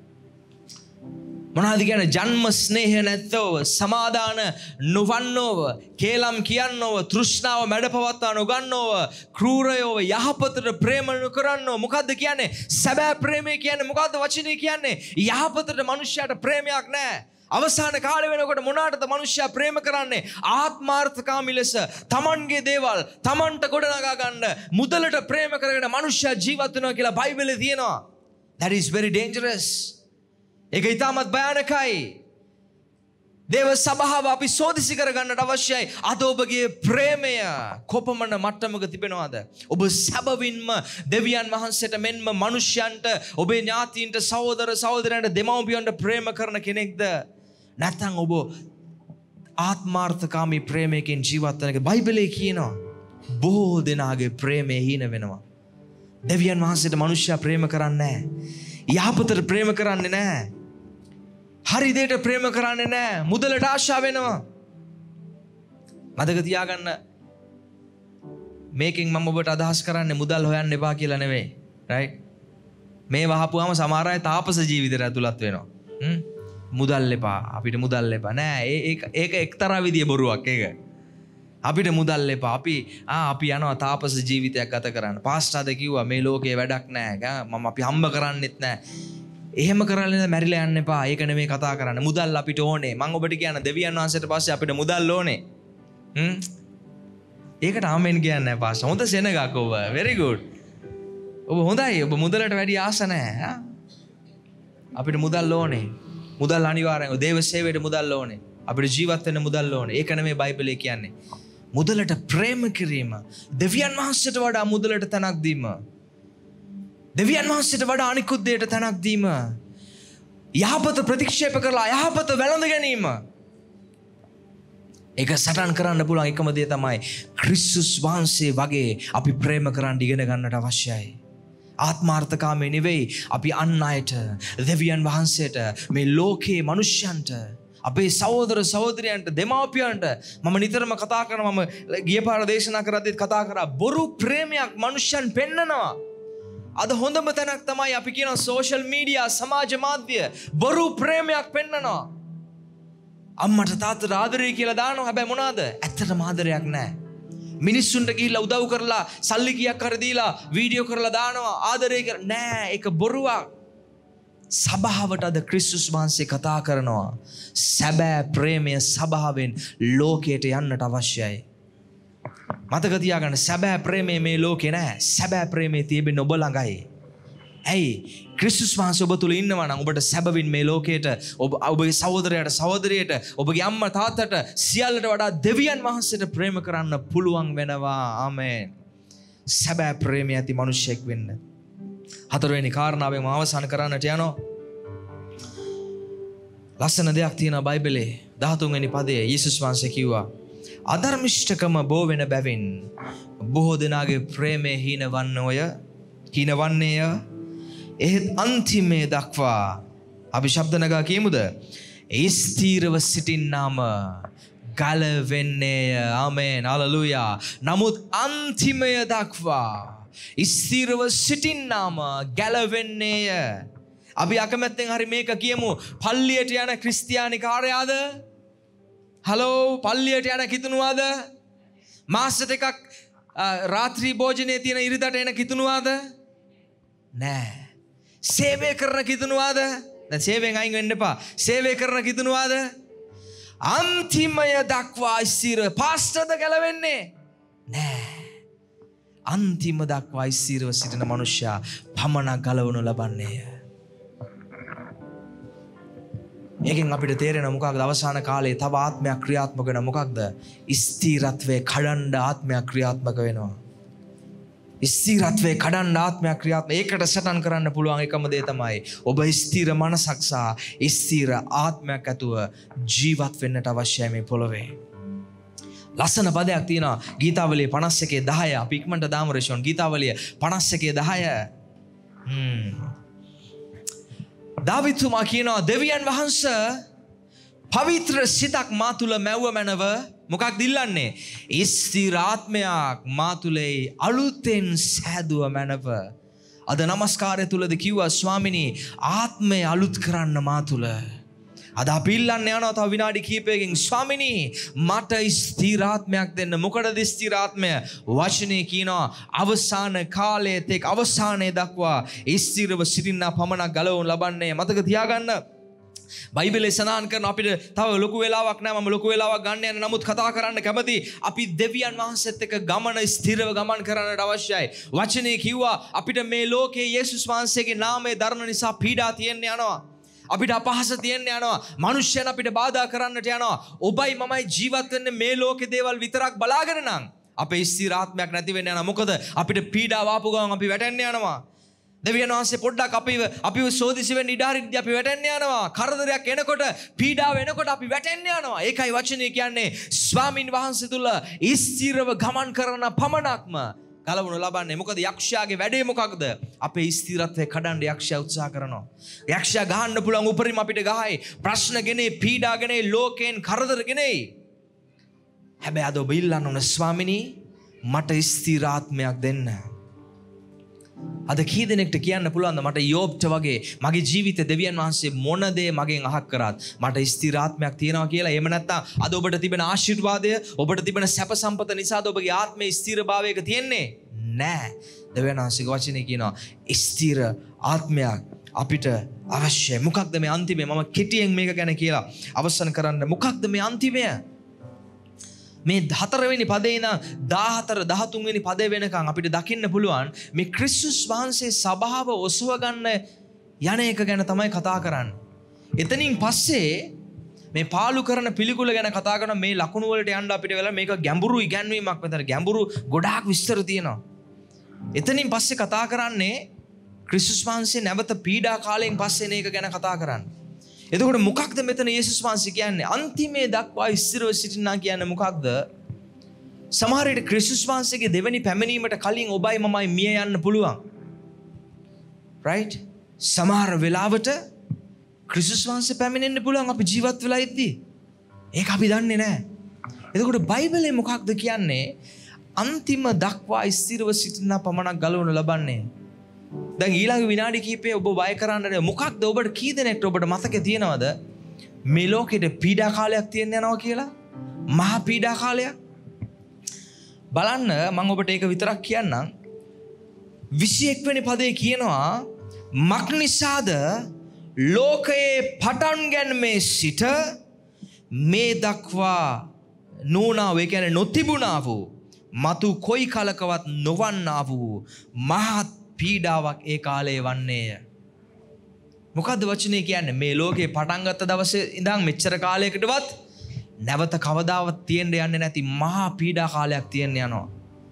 මොනවද කියන්නේ? ජන්ම ස්නේහය නැත්තව, සමාදාන නොවන්නෝව, කේලම් කියන්නෝව, තෘෂ්ණාව මැඩපවත්වා නොගන්නෝව, ක්‍රූරයෝව, යහපතට ප්‍රේම නොකරන්නෝ. මොකද්ද කියන්නේ? සැබෑ ප්‍රේමය කියන්නේ මොකද්ද? වචනේ කියන්නේ යහපතට මනුෂ්‍යයාට ප්‍රේමයක් නැහැ. අවසාන කාලය වෙනකොට මොනකටද මනුෂ්‍යයා ප්‍රේම කරන්නේ? ආත්මාර්ථකාමී ලෙස තමන්ගේ දේවල් තමන්ට ගොඩනගා ගන්න මුදලට ප්‍රේම කරගෙන මනුෂ්‍යයා ජීවත් වෙනවා කියලා බයිබලයේ තියෙනවා. That is very dangerous. ඒක ඉතාමත් භයානකයි. දේව සභාව අපි සෝදිසි කරගන්නට අවශ්‍යයි. අද ඔබගේ ප්‍රේමය කොපමණ මට්ටමක තිබෙනවද? ඔබ සැබවින්ම දෙවියන් වහන්සේට මෙන්ම මනුෂ්‍යයන්ට, ඔබේ ඥාතීන්ට, සහෝදර සහෝදරයන්ට, දෙමව්පියන්ට ප්‍රේම කරන කෙනෙක්ද? නැත්නම් ඔබ ආත්මාර්ථකාමී ප්‍රේමයකින් ජීවත් වෙන එක? බයිබලයේ කියනවා බොහෝ දෙනාගේ ප්‍රේමය හීන වෙනවා. දෙවියන් වහන්සේට මනුෂ්‍යයා ප්‍රේම කරන්නේ නැහැ. යහපතට ප්‍රේම කරන්නේ නැහැ. හරි දෙයට ප්‍රේම කරන්නේ නැහැ. මුදලට ආශා වෙනවා. මතක තියාගන්න, මේකෙන් මම ඔබට අදහස් කරන්නේ මුදල් හොයන්න එපා කියලා නෙවෙයි. රයිට්? මේ වහපුවාම සමහර අය තාපස ජීවිතයට ඇතුළත් වෙනවා. මුදල් එපා, අපිට මුදල් එපා. නෑ, ඒක එක්තරා විදිය බොරුවක්. ඒක අපිට මුදල් එපා. අපි යනවා තාපස ජීවිතයක් ගත කරන්න. පාස්ටර්ද කිව්වා මේ ලෝකේ වැඩක් නෑ. මම අපි හම්බ කරන්නෙත් නෑ. එහෙම කරලා මැරිලා යන්න එපා. ඒක නෙමෙයි කතා කරන්නේ. මුදල් අපිට ඕනේ. මම ඔබට කියන දෙවියන් වහන්සේට පස්සේ අපිට මුදල් ඕනේ. ඒකට ආමෙන් කියන්නේ නැහැ පාස්ටර්. හොඳ සෙනගක් ඔබ. very good. ඔබ හොඳයි. ඔබ මුදලට වැඩි ආස නැහැ. අපිට මුදල් ඕනේ. මුදල් අනිවාර්යයි. දේව සේවයට මුදල් ඕනේ. අපිට ජීවත් වෙන්න මුදල් ඕනේ. ඒක නෙමෙයි බයිබලයේ කියන්නේ. මුදලට ප්‍රේම කිරීම, දෙවියන් වහන්සේට වඩා මුදලට තැනක් දීම, දෙවියන් වහන්සේට වඩා අනිකුත් දෙයට තැනක් දීම, යහපත ප්‍රතික්ෂේප කරලා යහපත වැළඳ ගැනීම. ඒක සටන් කරන්න පුළුවන් එකම දේ තමයි ක්‍රිස්තුස් වහන්සේ වගේ අපි ප්‍රේම කරන්න ඉගෙන ගන්නට අවශ්‍යයි. ආත්මාර්ථකාමී නෙවෙයි. අපි අන් අයට, දෙවියන් වහන්සේට, මේ ලෝකේ මනුෂ්‍යයන්ට, අපේ සහෝදර සහෝදරයන්ට, දෙමාපියන්ට මම නිතරම කතා කරනවා. මම ගිය පාර දේශනා කරද්දිත් කතා කරා. බොරු ප්‍රේමයක් මනුෂ්‍යයන් පෙන්නනවා. අද හොඳම තැනක් තමයි අපි කියන සෝෂල් මීඩියා, සමාජ මාධ්‍ය බොරු ප්‍රේමයක් පෙන්නනවා. අම්මට තාත්තට ආදරේ කියලා දානවා. හැබැයි මොනවාද? ඇත්තටම ආදරයක් නැහැ. මිනිස්සුන්ට ගිහිල්ලා උදව් කරලා සල්ලි කීයක් හරි දීලා වීඩියෝ කරලා දානවා ආදරේ කියලා. නෑ, ඒක බොරුවක්. සභාවට අද ක්‍රිස්තුස් වහන්සේ කතා කරනවා. සැබෑ ප්‍රේමය සභාවෙන් ලෝකයට යන්නට අවශ්‍යයි. මතක තියාගන්න සැබෑ ප්‍රේමය මේ ලෝකේ නැහැ. සැබෑ ප්‍රේමය තියෙන්නේ ඔබ ළඟයි. ඇයි? ක්‍රිස්තුස් වහන්සේ ඔබ තුල ඉන්නවා නම් ඔබට සැබවින් මේ ලෝකයට ඔබගේ සහෝදරයාට සහෝදරියට ඔබගේ අම්මා තාත්තට සියල්ලට වඩා දෙවියන් වහන්සේට ප්‍රේම කරන්න පුළුවන් වෙනවා. ආමේන්. සැබෑ ප්‍රේමය ඇති මිනිසෙක් වෙන්න. හතරවෙනි කාරණාවෙන් මම අවසන් කරන්නට යනවා. ලස්සන දෙයක් තියෙනවා බයිබලේ 13 වෙනි පදයේ යේසුස් වහන්සේ කිව්වා අධර්මිෂ්ඨකම බෝ වෙන බැවින් බොහෝ දෙනාගේ ප්‍රේමය හීනවන්නේය. එහෙත් අන්තිමේ දක්වා අපි ශබ්ද නගා කියමුද? ස්ථීරව සිටින්නාම ගලවෙන්නේය. ආමේන්. හලෙලූයා. නමුත් අන්තිමය දක්වා ස්ථීරව සිටින්නාම ගැලවෙන්නේය. අපි අකමැත්තෙන් හරි මේක කියමු. පල්ලියට යන ක්‍රිස්තියානි කාර්යයාද? හලෝ පල්ලියට යන කිතුනුවාද? මාසෙට එකක් රාත්‍රී භෝජනයේ තියෙන ඉරිදට එන කිතුනුවාද? නෑ. සේවය කරන කිතුනුවාද? දැන් සේවයෙන් අයින් වෙන්න එපා. සේවය කරන කිතුනුවාද? අන්තිමය දක්වා ස්ථිර. පාස්ටර්ද ගැලවෙන්නේ නෑ. අන්තිම දක්වා ස්ථිරව සිටින මනුෂ්‍යයා පමණක් ගලවනු ලබන්නේය. ඒකෙන් අපිට තේරෙන මොකක්ද? අවසාන කාලේ තව ආත්මයක් ක්‍රියාත්මක වෙන මොකක්ද? ස්ථිරත්වයේ කඩන්න ආත්මයක් ක්‍රියාත්මක වෙනවා. ස්ථිරත්වයේ කඩන්න ආත්මයක් ක්‍රියාත්මක. ඒකට සටන් කරන්න පුළුවන් එකම දේ තමයි ඔබ ස්ථිර මනසක් සහ ස්ථිර ආත්මයක් ඇතුව ජීවත් වෙන්නට අවශ්‍යයි මේ පොළොවේ. ලස්සන පදයක් තියෙනවා ගීතාවලිය 51:10. අපි ඉක්මනට දාමු රේෂන්. ගීතාවලිය 51:10. දාවිතුමා කියනවා දෙවියන් වහන්සේ පවිත්‍ර සිතක් මා තුල මැව්ව මැනව මොකක්ද ඉල්ලන්නේ? ස්ථිර ආත්මයක් මා තුලේ අලුතෙන් සෑදුව මැනව. අද නමස්කාරය තුලද කිව්වා ස්වාමිනී ආත්මය අලුත් කරන්න මා තුල. අද අපි ඉල්ලන්න යනවා තව විනාඩි කිහිපයකින් ස්වාමිනී මට ස්ථිර ආත්මයක් දෙන්න. මොකටද ස්ථිර ආත්මය? වචනේ කියනවා අවසාන කාලයේ තෙක් අවසානයේ දක්වා ස්ථිරව සිටින්න පමණක් ගලවනු ලබන්නේ. මතක තියාගන්න බයිබලයේ සඳහන් කරන අපිට තව ලොකු වෙලාවක් නැහැ. මම ලොකු වෙලාවක් ගන්න යන නමුත් කතා කරන්න කැමති අපි දෙවියන් වහන්සේත් එක්ක ගමන ස්ථිරව ගමන් කරන්නට අවශ්‍යයි. වචනේ කිව්වා අපිට මේ ලෝකයේ යේසුස් වහන්සේගේ නාමය දරන නිසා පීඩා තියෙන්න යනවා. අපිට අපහාස තියෙන්න යනවා. මිනිස්යන් අපිට බාධා කරන්නට යනවා. ඔබයි මමයි ජීවත් වෙන්නේ මේ ලෝකේ දේවල් විතරක් බලාගෙන නම් අපේ ස්ථිර ආත්මයක් නැති වෙන්න යනවා. මොකද අපිට පීඩාව ආපු ගමන් අපි වැටෙන්න යනවා. දෙවියන් වහන්සේ පොඩ්ඩක් අපිව සෝදිසි වෙන්න ඉඩ හරිද්දී අපි වැටෙන්න යනවා. කරදරයක් එනකොට පීඩාව එනකොට අපි වැටෙන්න යනවා. ඒකයි වචනේ කියන්නේ ස්වාමින් වහන්සේ තුල ස්ථිරව ගමන් කරන පමණක්ම ගලවනු ලබන්නේ. මොකද යක්ෂයාගේ වැඩේ මොකක්ද? අපේ ස්ථිරත්වය කඩන්න යක්ෂයා උත්සාහ කරනවා. යක්ෂයා ගහන්න පුළුවන් උපරිම අපිට ගහයි. ප්‍රශ්න ගෙනේ, පීඩා ගෙනේ, ලෝකයෙන් කරදර ගෙනේ. හැබැයි අද ඔබ ඉල්ලන්න ඕන ස්වාමිනී මට ස්ථිර ආත්මයක් දෙන්න. අද කී දෙනෙක්ට කියන්න පුළුවන්ද මට යෝබ්ට වගේ මගේ ජීවිතේ දෙවියන් වහන්සේ මොන දේ මගෙන් අහක් කරාත් මට ස්ථිර ආත්මයක් තියෙනවා කියලා? එහෙම නැත්නම් අද ඔබට තිබෙන ආශිර්වාදය ඔබට තිබෙන සැප සම්පත නිසාද ඔබගේ ආත්මයේ ස්ථිරභාවයක තියෙන්නේ? නෑ. දෙවියන් වහන්සේගේ වචනේ කියනවා ස්ථිර ආත්මයක් අපිට අවශ්‍යයි. මොකක්ද මේ අන්තිමේ? මම කෙටියෙන් මේක ගැන කියලා අවසන් කරන්න. මොකක්ද මේ අන්තිමය? මේ 4 වෙනි පදේ ඉඳන් 14 13 වෙනි පදේ වෙනකන් අපිට දකින්න පුළුවන් මේ ක්‍රිස්තුස් වහන්සේ සභාව ඔසව ගන්න යන එක ගැන තමයි කතා කරන්නේ. එතනින් පස්සේ මේ පාලු කරන පිළිකුල ගැන කතා කරන මේ ලකුණු වලට යන්න අපිට වෙලා මේක ගැඹුරු ඉගැන්වීමක් මෙතන ගැඹුරු ගොඩාක් විස්තර තියෙනවා. එතනින් පස්සේ කතා කරන්නේ ක්‍රිස්තුස් වහන්සේ නැවත පීඩා කාලයෙන් පස්සේ මේක ගැන කතා කරන්නේ. එතකොට මොකක්ද මෙතන යේසුස් වහන්සේ කියන්නේ? අන්තිමේ දක්වා ස්ථිරව සිටිනා කියන්නේ මොකක්ද? සමහර විට ක්‍රිස්තුස් වහන්සේගේ දෙවෙනි පැමිණීමට කලින් ඔබයි මමයි මිය යන්න පුළුවන්. right? සමහර වෙලාවට ක්‍රිස්තුස් වහන්සේ පැමිණෙන්න පුළුවන් අපි ජීවත් වෙලා ඉද්දී. ඒක අපි දන්නේ නැහැ. එතකොට බයිබලයේ මොකක්ද කියන්නේ? අන්තිම දක්වා ස්ථිරව සිටිනා පමණක් ගලවනු ලබන්නේ. දැන් ඊළඟ විනාඩි කිහිපේ ඔබ බය කරන්න මොකක්ද? ඔබට කී දෙනෙක්ට ඔබට මතක තියෙනවද මේ ලෝකෙට පීඩා කාලයක් තියෙන්න යනවා කියලා? මහා පීඩා කාලයක්. බලන්න මම ඔබට ඒක විතරක් කියන්නම්. 21 වෙනි පදේ කියනවා මක් නිසාද ලෝකයේ පටන් ගැනීමේ සිට මේ දක්වා නෝනාව ඒ කියන්නේ නොතිබුණා වූ මතු කොයි කලකවත් නොවන්නා වූ මහත් පීඩාවක් ඒ කාලේ වන්නේය. මොකද්ද වචනේ කියන්නේ? මේ ලෝකේ පටන් ගත්ත දවසේ ඉඳන් මෙච්චර කාලයකටවත් නැවත කවදාවත් තියෙන්න යන්නේ නැති මහා පීඩා කාලයක් තියෙන්න යනවා.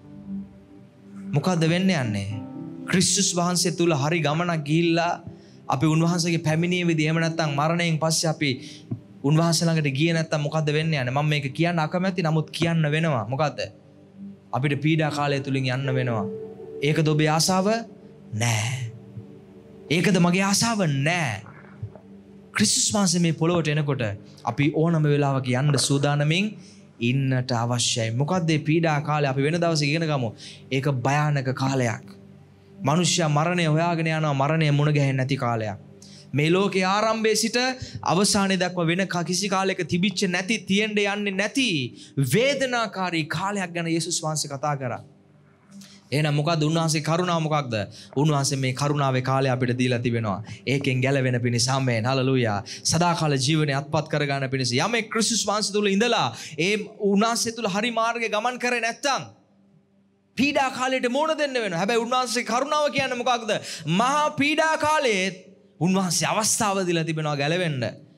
මොකද්ද වෙන්න යන්නේ? ක්‍රිස්තුස් වහන්සේ තුල හරි ගමනක් ගිහිල්ලා අපි උන්වහන්සේගේ පැමිණීමේදී එහෙම නැත්නම් මරණයෙන් පස්සේ අපි උන්වහන්සේ ළඟට ගියේ නැත්නම් මොකද්ද වෙන්න යන්නේ? මම මේක කියන්න අකමැති නමුත් කියන්න වෙනවා. මොකද්ද? අපිට පීඩා කාලය තුලින් යන්න වෙනවා. ඒකද ඔබේ ආසාව? නෑ. ඒකද මගේ ආසාව? නෑ. ක්‍රිස්තුස් වහන්සේ මේ පොළොවට එනකොට අපි ඕනම වෙලාවක යන්න සූදානමින් ඉන්නට අවශ්‍යයි. මොකද්ද මේ පීඩා කාලය? අපි වෙන දවසක ඉගෙන ගමු. ඒක භයානක කාලයක්. මනුෂ්‍යයා මරණය හොයාගෙන යනවා. මරණය මුණ ගැහෙන්නේ නැති කාලයක්. මේ ලෝකේ ආරම්භයේ සිට අවසානයේ දක්වා වෙන කිසි කාලයක තිබිච්ච නැති තියෙන්න යන්නේ නැති වේදනාකාරී කාලයක් ගැන යේසුස් වහන්සේ කතා කරා. එහෙනම් මොකද්ද උන්වහන්සේ කරුණාව මොකක්ද? උන්වහන්සේ මේ කරුණාවේ කාලය අපිට දීලා තිබෙනවා. ඒකෙන් ගැලවෙන පිණිස ආමේන් හලෙලූයා. සදාකාල ජීවනය අත්පත් කරගන්න පිණිස යමෙක් ක්‍රිස්තුස් වහන්සේ තුල ඉඳලා ඒ උන්වහන්සේ තුල හරි මාර්ගේ ගමන් කරේ නැත්තම් පීඩා කාලයට මුහුණ දෙන්න වෙනවා. හැබැයි උන්වහන්සේ කරුණාව කියන්නේ මොකක්ද? මහා පීඩා කාලයේ උන්වහන්සේ අවස්ථාව දීලා තිබෙනවා ගැලවෙන්න.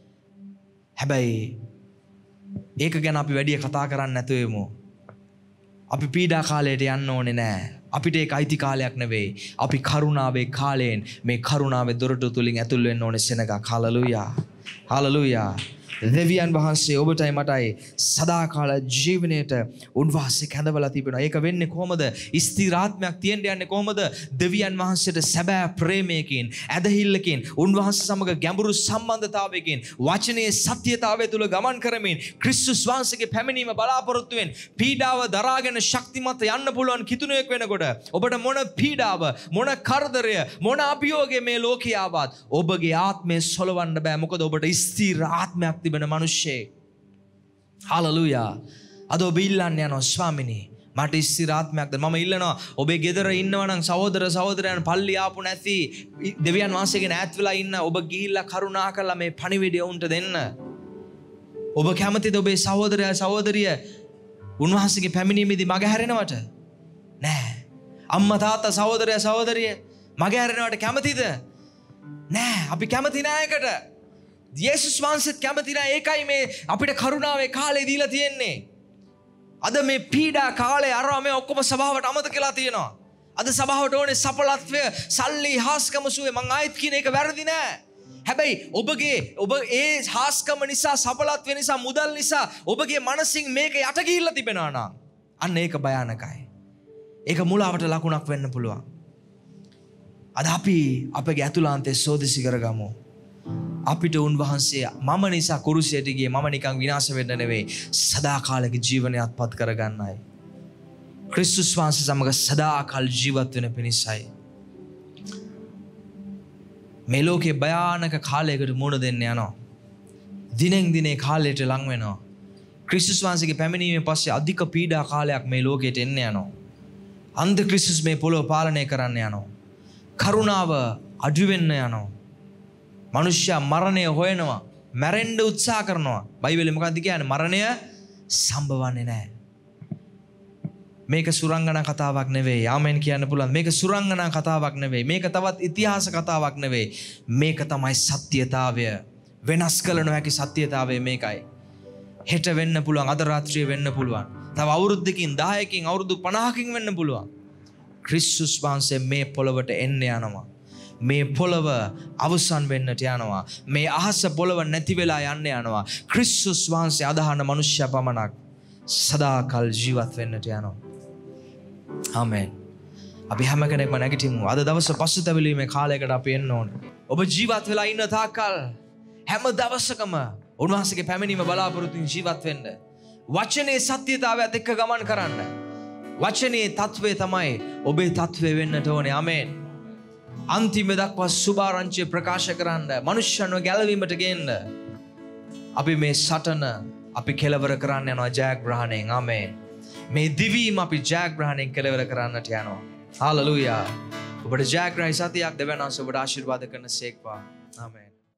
හැබැයි ඒක ගැන අපි වැඩි කතා කරන්නේ නැතුව යමු. අපි පීඩා කාලයට යන්න ඕනේ නෑ. අපිට ඒක අයිති කාලයක් නෙවෙයි. අපි කරුණාවේ කාලයෙන් මේ කරුණාවේ දොරටු තුලින් ඇතුල් වෙන්න ඕනේ සෙනගක්. හලෙලූයා. හලෙලූයා. දෙවියන් වහන්සේ ඔබටයි මටයි සදාකාල ජීවනයේට උන්වහන්සේ කැඳවලා තිබෙනවා. ඒක වෙන්නේ කොහොමද? ස්ථිරාත්මයක් තියෙන්න යන්නේ කොහොමද? දෙවියන් වහන්සේට සැබෑ ප්‍රේමයකින්, ඇදහිල්ලකින්, උන්වහන්සේ සමග ගැඹුරු සම්බන්ධතාවයකින්, වචනේ සත්‍යතාවය තුල ගමන් කරමින්, ක්‍රිස්තුස් වහන්සේගේ පැමිණීම බලාපොරොත්තුවෙන් පීඩාව දරාගෙන ශක්තිමත් යන්න පුළුවන් කිතුණෙක් වෙනකොට ඔබට මොන පීඩාව, මොන කරදරය, මොන අභියෝගය මේ ලෝකේ ආවත් ඔබගේ ආත්මය සොලවන්න බෑ. මොකද ඔබට ස්ථිර ආත්මයක් තිබෙන මිනිස්සෙක්. හලෙලූයා. අද ඔබ ඉල්ලන්න යනවා ස්වාමිනේ මට ස්ථිර ආත්මයක්ද? මම ඉල්ලනවා ඔබේ ගෙදර ඉන්නවා නම් සහෝදර සහෝදරයන් පල්ලි ආපු නැති දෙවියන් වහන්සේගෙන් ඈත් වෙලා ඉන්න ඔබ ගිහිල්ලා කරුණා කරලා මේ පණිවිඩය උන්ට දෙන්න. ඔබ කැමතිද ඔබේ සහෝදරයා සහෝදරිය උන්වහන්සේගේ පැමිණීමේදී මග හැරෙනවට? නෑ. අම්මා තාත්තා සහෝදරයා සහෝදරිය මග හැරෙනවට කැමතිද? නෑ. අපි කැමති නෑ ඒකට. යේසුස් වහන්සේත් කැමති නෑ. ඒකයි මේ අපිට කරුණාවේ කාලේ දීලා තියෙන්නේ. අද මේ පීඩා කාලේ අරව මේ ඔක්කොම සභාවට අමතක කරලා තියෙනවා. අද සභාවට ඕනේ සපලත්වය, සල්ලි, හාස්කම සුවේ. මං ආයෙත් කියන එක වැරදි නෑ. හැබැයි ඔබ ඒ හාස්කම නිසා, සපලත්වය නිසා, මුදල් නිසා ඔබගේ මනසින් මේක යට ගිහිල්ලා තිබෙනවා නම් අන්න ඒක භයානකයි. ඒක මුලාවට ලකුණක් වෙන්න පුළුවන්. අද අපි අපගේ ඇතුළාන්තයේ සෝදිසි කරගමු. අපිට උන්වහන්සේ මම නිසා කුරුසියට ගියේ මම නිකන් විනාශ වෙන්න නෙවෙයි සදාකාලික ජීවනය අත්පත් කරගන්නයි. ක්‍රිස්තුස් වහන්සේ සමග සදාකාල ජීවත් වෙන පිණිසයි. මේ ලෝකේ භයානක කාලයකට මුහුණ දෙන්න යනවා. දිනෙන් දිනේ කාලයට ලං වෙනවා. ක්‍රිස්තුස් වහන්සේගේ පැමිණීමෙන් පස්සේ අධික පීඩා කාලයක් මේ ලෝකයට එන්න යනවා. අන්ධ ක්‍රිස්තුස් මේ පොළොව පාලනය කරන්න යනවා. කරුණාව අඩු වෙන්න යනවා. මනුෂ්‍යයා මරණය හොයනවා, මැරෙන්න උත්සාහ කරනවා. බයිබලෙ මොකක්ද කියන්නේ? මරණය සම්භවන්නේ නැහැ. මේක සුරංගනා කතාවක් නෙවෙයි. ආමෙන් කියන්න පුළුවන්. මේක සුරංගනා කතාවක් නෙවෙයි. මේක තවත් ඉතිහාස කතාවක් නෙවෙයි. මේක තමයි සත්‍යතාවය. වෙනස් කළ නොහැකි සත්‍යතාවය මේකයි. හෙට වෙන්න පුළුවන්, අද රාත්‍රියේ වෙන්න පුළුවන්. තව අවුරුද්දකින් 10කින් අවුරුදු 50කින් වෙන්න පුළුවන්. ක්‍රිස්තුස් වහන්සේ මේ පොළවට එන්න යනවා. මේ පොළව අවසන් වෙන්නට යනවා. මේ අහස පොළව නැති වෙලා යන්න යනවා. ක්‍රිස්තුස් වහන්සේ අදහන මනුෂ්‍ය පමණක් සදාකල් ජීවත් වෙන්නට යනවා. ආමෙන්. අපි හැම කෙනෙක්ම නැගිටිමු. අද දවස පසුතැවිලීමේ කාලයකට අපි එන්න ඕනේ. ඔබ ජීවත් වෙලා ඉන්න තාක්කල් හැම දවසකම උන්වහන්සේගේ පැමිණීම බලාපොරොත්තුෙන් ජීවත් වෙන්න. වචනේ සත්‍යතාවයත් එක්ක ගමන් කරන්න. වචනේ තත්වය තමයි ඔබේ තත්වය වෙන්නට ඕනේ. ආමෙන්. අන්තිම දක්වා සුභාරංචිය ප්‍රකාශ කරන්න, මනුෂ්‍යයන්ව ගැලවීමට ගෙන්න. අපි මේ සටන අපි කෙලවර කරන්න යනවා ජයග්‍රහණයෙන්. ආමේන්. මේ දිවීම අපි ජයග්‍රහණයෙන් කෙලවර කරන්නට යනවා. හාලෙලූයා. ඔබට ජයග්‍රහී සතියක් දෙවනස් ඔබට ආශිර්වාද කරන සේක්වා. ආමේන්.